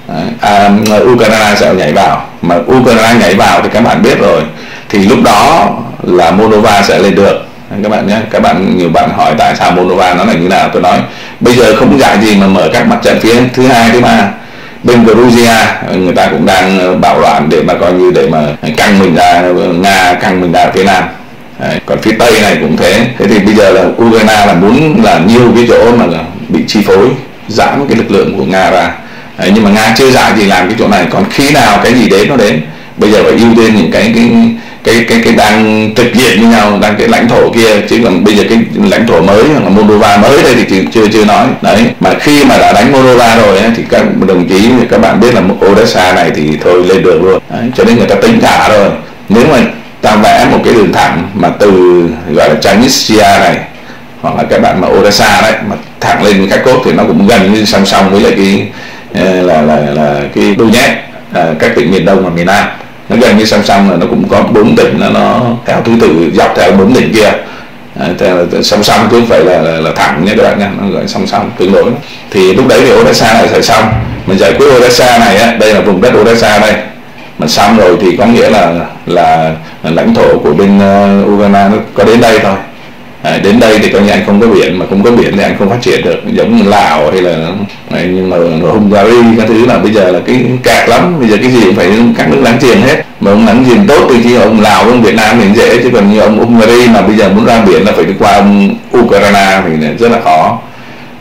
Speaker 1: à, Ukraine sẽ nhảy vào. Mà Ukraine nhảy vào thì các bạn biết rồi, thì lúc đó là Moldova sẽ lên được các bạn nhé. Các bạn nhiều bạn hỏi tại sao Moldova nó là như nào, tôi nói bây giờ không dạy gì mà mở các mặt trận phía thứ hai thứ ba. Bên Georgia người ta cũng đang bạo loạn để mà coi như để mà căng mình ra, Nga căng mình ra phía nam. Đấy, còn phía tây này cũng thế. Thế thì bây giờ là Ukraine là muốn là nhiều cái chỗ mà bị chi phối, giảm cái lực lượng của Nga ra. Đấy, nhưng mà Nga chưa dạy gì làm cái chỗ này. Còn khi nào cái gì đến nó đến, bây giờ phải ưu tiên những cái cái cái cái cái đang trực diện với nhau, đang cái lãnh thổ kia, chứ còn bây giờ cái lãnh thổ mới là Moldova mới đây thì chưa chưa nói. Đấy, mà khi mà đã đánh Moldova rồi ấy, thì các đồng chí thì các bạn biết là Odessa này thì thôi lên đường luôn. Đấy, cho nên người ta tính cả rồi. Nếu mà ta vẽ một cái đường thẳng mà từ gọi là Transnistria này hoặc là các bạn mà Odessa đấy mà thẳng lên Kharkov thì nó cũng gần như song song với lại cái là là là cái Donetsk, à, các tỉnh miền Đông và miền Nam nó gần như song song, là nó cũng có bốn tỉnh, nó nó theo thứ tự dọc theo bốn tỉnh kia, à, theo, song song chứ không phải là, là, là thẳng nha các bạn nha, nó gọi song song tương đối. Thì lúc đấy thì Odessa này sẽ xong, mình giải quyết Odessa này á, đây là vùng đất Odessa đây, mà xong rồi thì có nghĩa là là, là lãnh thổ của bên uh, Ukraine nó có đến đây thôi. À, đến đây thì coi như anh không có biển, mà không có biển thì anh không phát triển được, giống như Lào hay là này, nhưng mà Hungary các thứ là bây giờ là cái kẹt lắm. Bây giờ cái gì cũng phải các nước láng giềng hết, mà ông láng giềng tốt thì khi ông Lào ông Việt Nam thì dễ, chứ còn như ông Hungary mà bây giờ muốn ra biển là phải đi qua ông Ukraine thì rất là khó.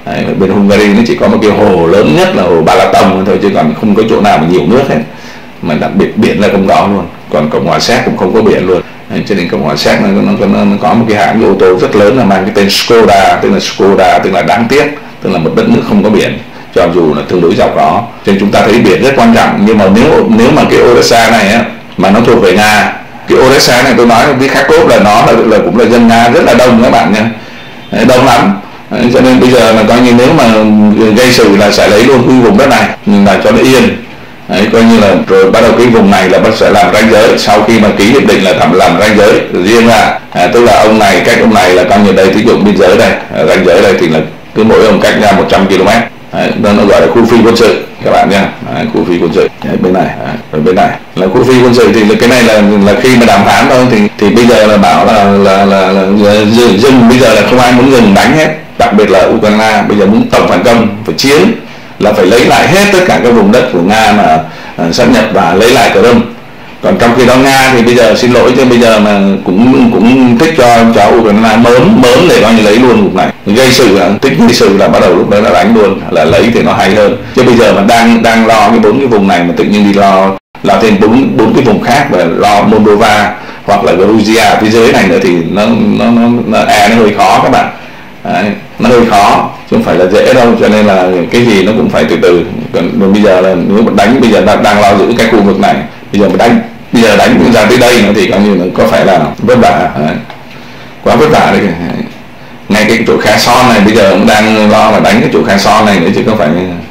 Speaker 1: Đấy, bên Hungary nó chỉ có một cái hồ lớn nhất là hồ Balaton thôi, chứ còn không có chỗ nào mà nhiều nước hết, mà đặc biệt biển là không có luôn. Còn Cộng hòa Séc cũng không có biển luôn. Đấy, cho nên Cộng hòa Séc nó, nó, nó, nó có một cái hãng ô tô rất lớn là mang cái tên Skoda, tức là Skoda tức là đáng tiếc, tức là một đất nước không có biển, cho dù là tương đối giàu có. Cho nên chúng ta thấy biển rất quan trọng. Nhưng mà nếu nếu mà cái Odessa này á, mà nó thuộc về Nga, cái Odessa này tôi nói với Kharkov là nó là, là cũng là dân Nga rất là đông các bạn nha, đông lắm. Đấy, cho nên bây giờ là coi như nếu mà gây sự là sẽ lấy luôn cái vùng đất này là cho nó yên. Đấy, coi như là rồi bắt đầu cái vùng này là bắt sẽ làm ranh giới, sau khi mà ký hiệp định là làm làm ranh giới riêng ra, à, tức là ông này cách ông này là coi như đây, ví dụ biên giới đây, à, ranh giới đây thì là cứ mỗi ông cách ra một trăm ki lô mét. Đấy, nó gọi là khu phi quân sự các bạn nhé. Đấy, khu phi quân sự. Đấy, bên này, đấy, rồi bên này là khu phi quân sự. Thì là cái này là là khi mà đàm phán thôi, thì thì bây giờ là bảo là là là, là, là dừng, dừng bây giờ là không ai muốn dừng đánh hết, đặc biệt là Ukraine bây giờ muốn tổng phản công, phải chiến, là phải lấy lại hết tất cả các vùng đất của Nga mà uh, sát nhập và lấy lại Crimea. Còn trong khi đó Nga thì bây giờ xin lỗi chứ bây giờ mà cũng cũng thích cho cho Ukraine mớm mớm để coi như lấy luôn vùng này, gây sự là thích gây sự là bắt đầu lúc đó là đánh luôn, là lấy thì nó hay hơn. Chứ bây giờ mà đang đang lo cái bốn cái vùng này mà tự nhiên đi lo lo thêm bốn bốn cái vùng khác, và lo Moldova hoặc là Georgia phía dưới này nữa thì nó nó nó nó, à, nó hơi khó các bạn. Đấy, nó hơi khó chứ không phải là dễ đâu. Cho nên là cái gì nó cũng phải từ từ. Còn bây giờ là nếu mà đánh, bây giờ đang, đang lo giữ cái khu vực này, bây giờ mà đánh bây giờ đánh ra tới đây nữa thì coi như là có phải là vất vả. Đấy, quá vất vả đấy. Ngay cái chỗ Kherson này bây giờ cũng đang lo là đánh cái chỗ Kherson này nữa, chứ không phải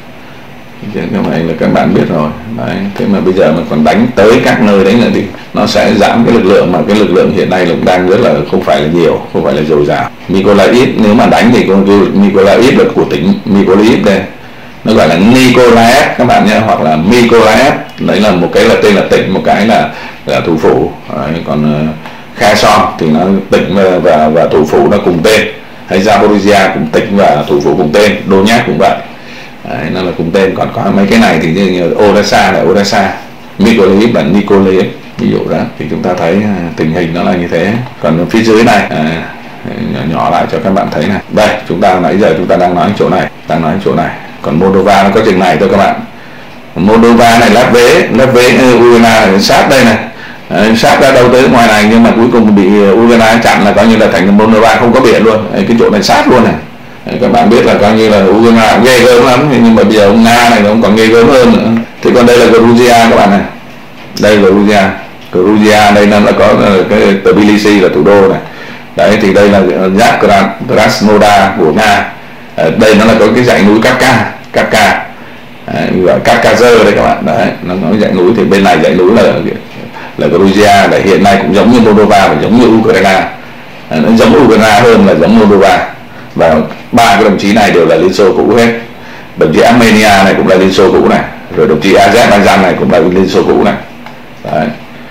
Speaker 1: chứ không phải là các bạn biết rồi. Đấy, thế mà bây giờ mà còn đánh tới các nơi đấy nữa thì nó sẽ giảm cái lực lượng, mà cái lực lượng hiện nay cũng đang rất là không phải là nhiều, không phải là dồi dào. Mykolaiv nếu mà đánh thì Mykolaiv là của tỉnh Mykolaiv đây, nó gọi là Nikolaev các bạn nhé, hoặc là Mykolaiv, đấy là một cái là tên là tỉnh, một cái là là thủ phủ. Đấy, còn uh, Kherson thì nó tỉnh và, và và thủ phủ nó cùng tên, hay Zaporizhia cũng tỉnh và thủ phủ cùng tên, Donetsk cũng vậy. Đấy, nó là cùng tên. Còn có mấy cái này thì như Odessa là Odessa, Mykolaiv là Nikolaev, ví dụ đó. Thì chúng ta thấy uh, tình hình nó là như thế. Còn phía dưới này uh, nhỏ, nhỏ lại cho các bạn thấy này. Đây, chúng ta nãy giờ chúng ta đang nói chỗ này, đang nói chỗ này. Còn Moldova nó có chừng này thôi các bạn. Moldova này lát vế, lát vế Ukraine sát đây này, đấy, sát ra đâu tới ngoài này, nhưng mà cuối cùng bị Ukraine chặn là coi như là thành Moldova không có biển luôn. Đấy, cái chỗ này sát luôn này. Đấy, các bạn biết là coi như là Ukraine ghê gớm lắm, nhưng mà bây giờ ông Nga này nó còn ghê gớm hơn nữa. Thì còn đây là Georgia các bạn này, đây là Georgia, Georgia đây nó là có cái Tbilisi là thủ đô này. Đấy, thì đây là giáp Krasnodar của Nga. Đây nó là có cái dãy núi Kafka, Kafka, gọi Kafkazer đây các bạn. Đấy, nó có dãy núi, thì bên này dãy núi là là Georgia, là hiện nay cũng giống như Moldova và giống như Ukraine. Nó giống Ukraine hơn là giống Moldova. Và ba cái đồng chí này đều là Liên Xô cũ hết. Đồng chí Armenia này cũng là Liên Xô cũ này, rồi đồng chí Azerbaijan này cũng là Liên Xô cũ này. Đấy,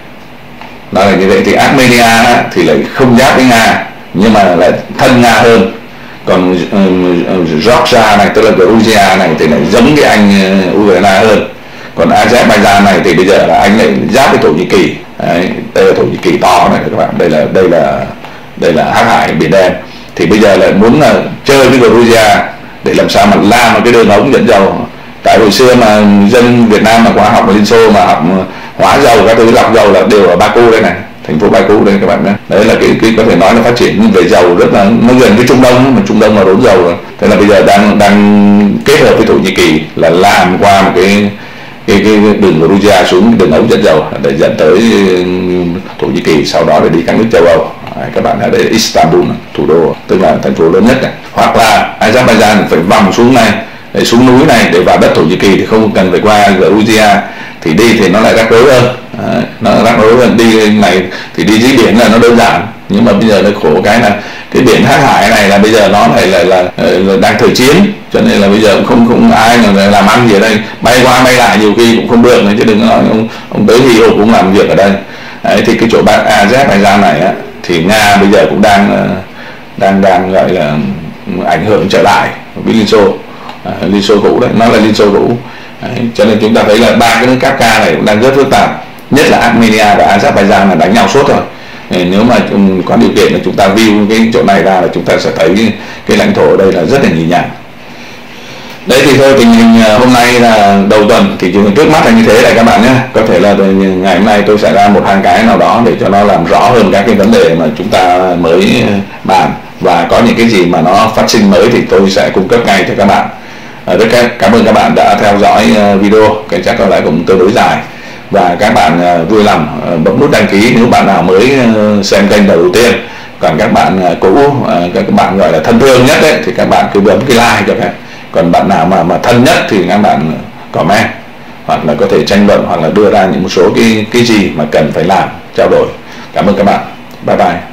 Speaker 1: đó là như vậy. Thì Armenia thì lại không giáp với Nga, nhưng mà là thân Nga hơn. Còn uh, Georgia này, tức là Georgia này thì lại giống cái anh uh, Ukraine hơn. Còn Azerbaijan này thì bây giờ là anh lại giáp với Thổ Nhĩ Kỳ. Đấy, đây là Thổ Nhĩ Kỳ to này các bạn. Đây là đây là đây là Hắc Hải, Biển Đen. Thì bây giờ là muốn là chơi với Georgia để làm sao mà làm một cái đường ống dẫn dầu. Tại hồi xưa mà dân Việt Nam mà qua học ở Liên Xô mà học hóa dầu các thứ, lọc dầu là đều ở Baku đây này, thành phố Baku đây các bạn nhé. Đấy là cái, cái có thể nói là phát triển về dầu rất là, nó gần với Trung Đông, mà Trung Đông là đốn dầu rồi. Thế là bây giờ đang đang kết hợp với Thổ Nhĩ Kỳ là làm qua một cái cái, cái đường Georgia xuống đường ống dẫn dầu để dẫn tới Thổ Nhĩ Kỳ, sau đó để đi các nước châu Âu. Đấy, các bạn ở đây là Istanbul, thủ đô, tức là thành phố lớn nhất này. Hoặc là Azerbaijan phải vòng xuống này, để xuống núi này để vào đất Thổ Nhĩ Kỳ, thì không cần phải qua Georgia, thì đi thì nó lại rắc rối hơn. Đấy, nó rắc rối hơn. Đi này thì đi dưới biển là nó đơn giản, nhưng mà bây giờ nó khổ cái là cái biển Hắc Hải này là bây giờ nó lại là, là, là, là đang thời chiến, cho nên là bây giờ cũng không không ai là làm ăn gì ở đây, bay qua bay lại nhiều khi cũng không được này, chứ đừng nói ông ông tới thì ông cũng làm việc ở đây. Đấy, thì cái chỗ Azerbaijan này á, thì Nga bây giờ cũng đang đang đang gọi là ảnh hưởng trở lại với Liên Xô. À, Liên Xô cũ đấy, nó là Liên Xô cũ. Đấy, cho nên chúng ta thấy là ba cái nước Kafka này cũng đang rất phức tạp, nhất là Armenia và Azerbaijan là đánh nhau suốt rồi. Nếu mà có điều kiện là chúng ta view cái chỗ này ra là chúng ta sẽ thấy cái, cái lãnh thổ ở đây là rất là nhì nhằng. Đấy thì thôi, tình hình hôm nay là đầu tuần thị trường trước mắt là như thế này các bạn nhé. Có thể là ngày hôm nay tôi sẽ ra một hai cái nào đó để cho nó làm rõ hơn các cái vấn đề mà chúng ta mới bàn, và có những cái gì mà nó phát sinh mới thì tôi sẽ cung cấp ngay cho các bạn. Rất cảm ơn các bạn đã theo dõi video, cái chắc có lẽ cũng tương đối dài, và các bạn vui lòng bấm nút đăng ký nếu bạn nào mới xem kênh đầu tiên. Còn các bạn cũ, các bạn gọi là thân thương nhất ấy, thì các bạn cứ bấm cái like cho phép. Còn bạn nào mà mà thân nhất thì các bạn comment, hoặc là có thể tranh luận, hoặc là đưa ra những một số cái cái gì mà cần phải làm, trao đổi. Cảm ơn các bạn. Bye bye.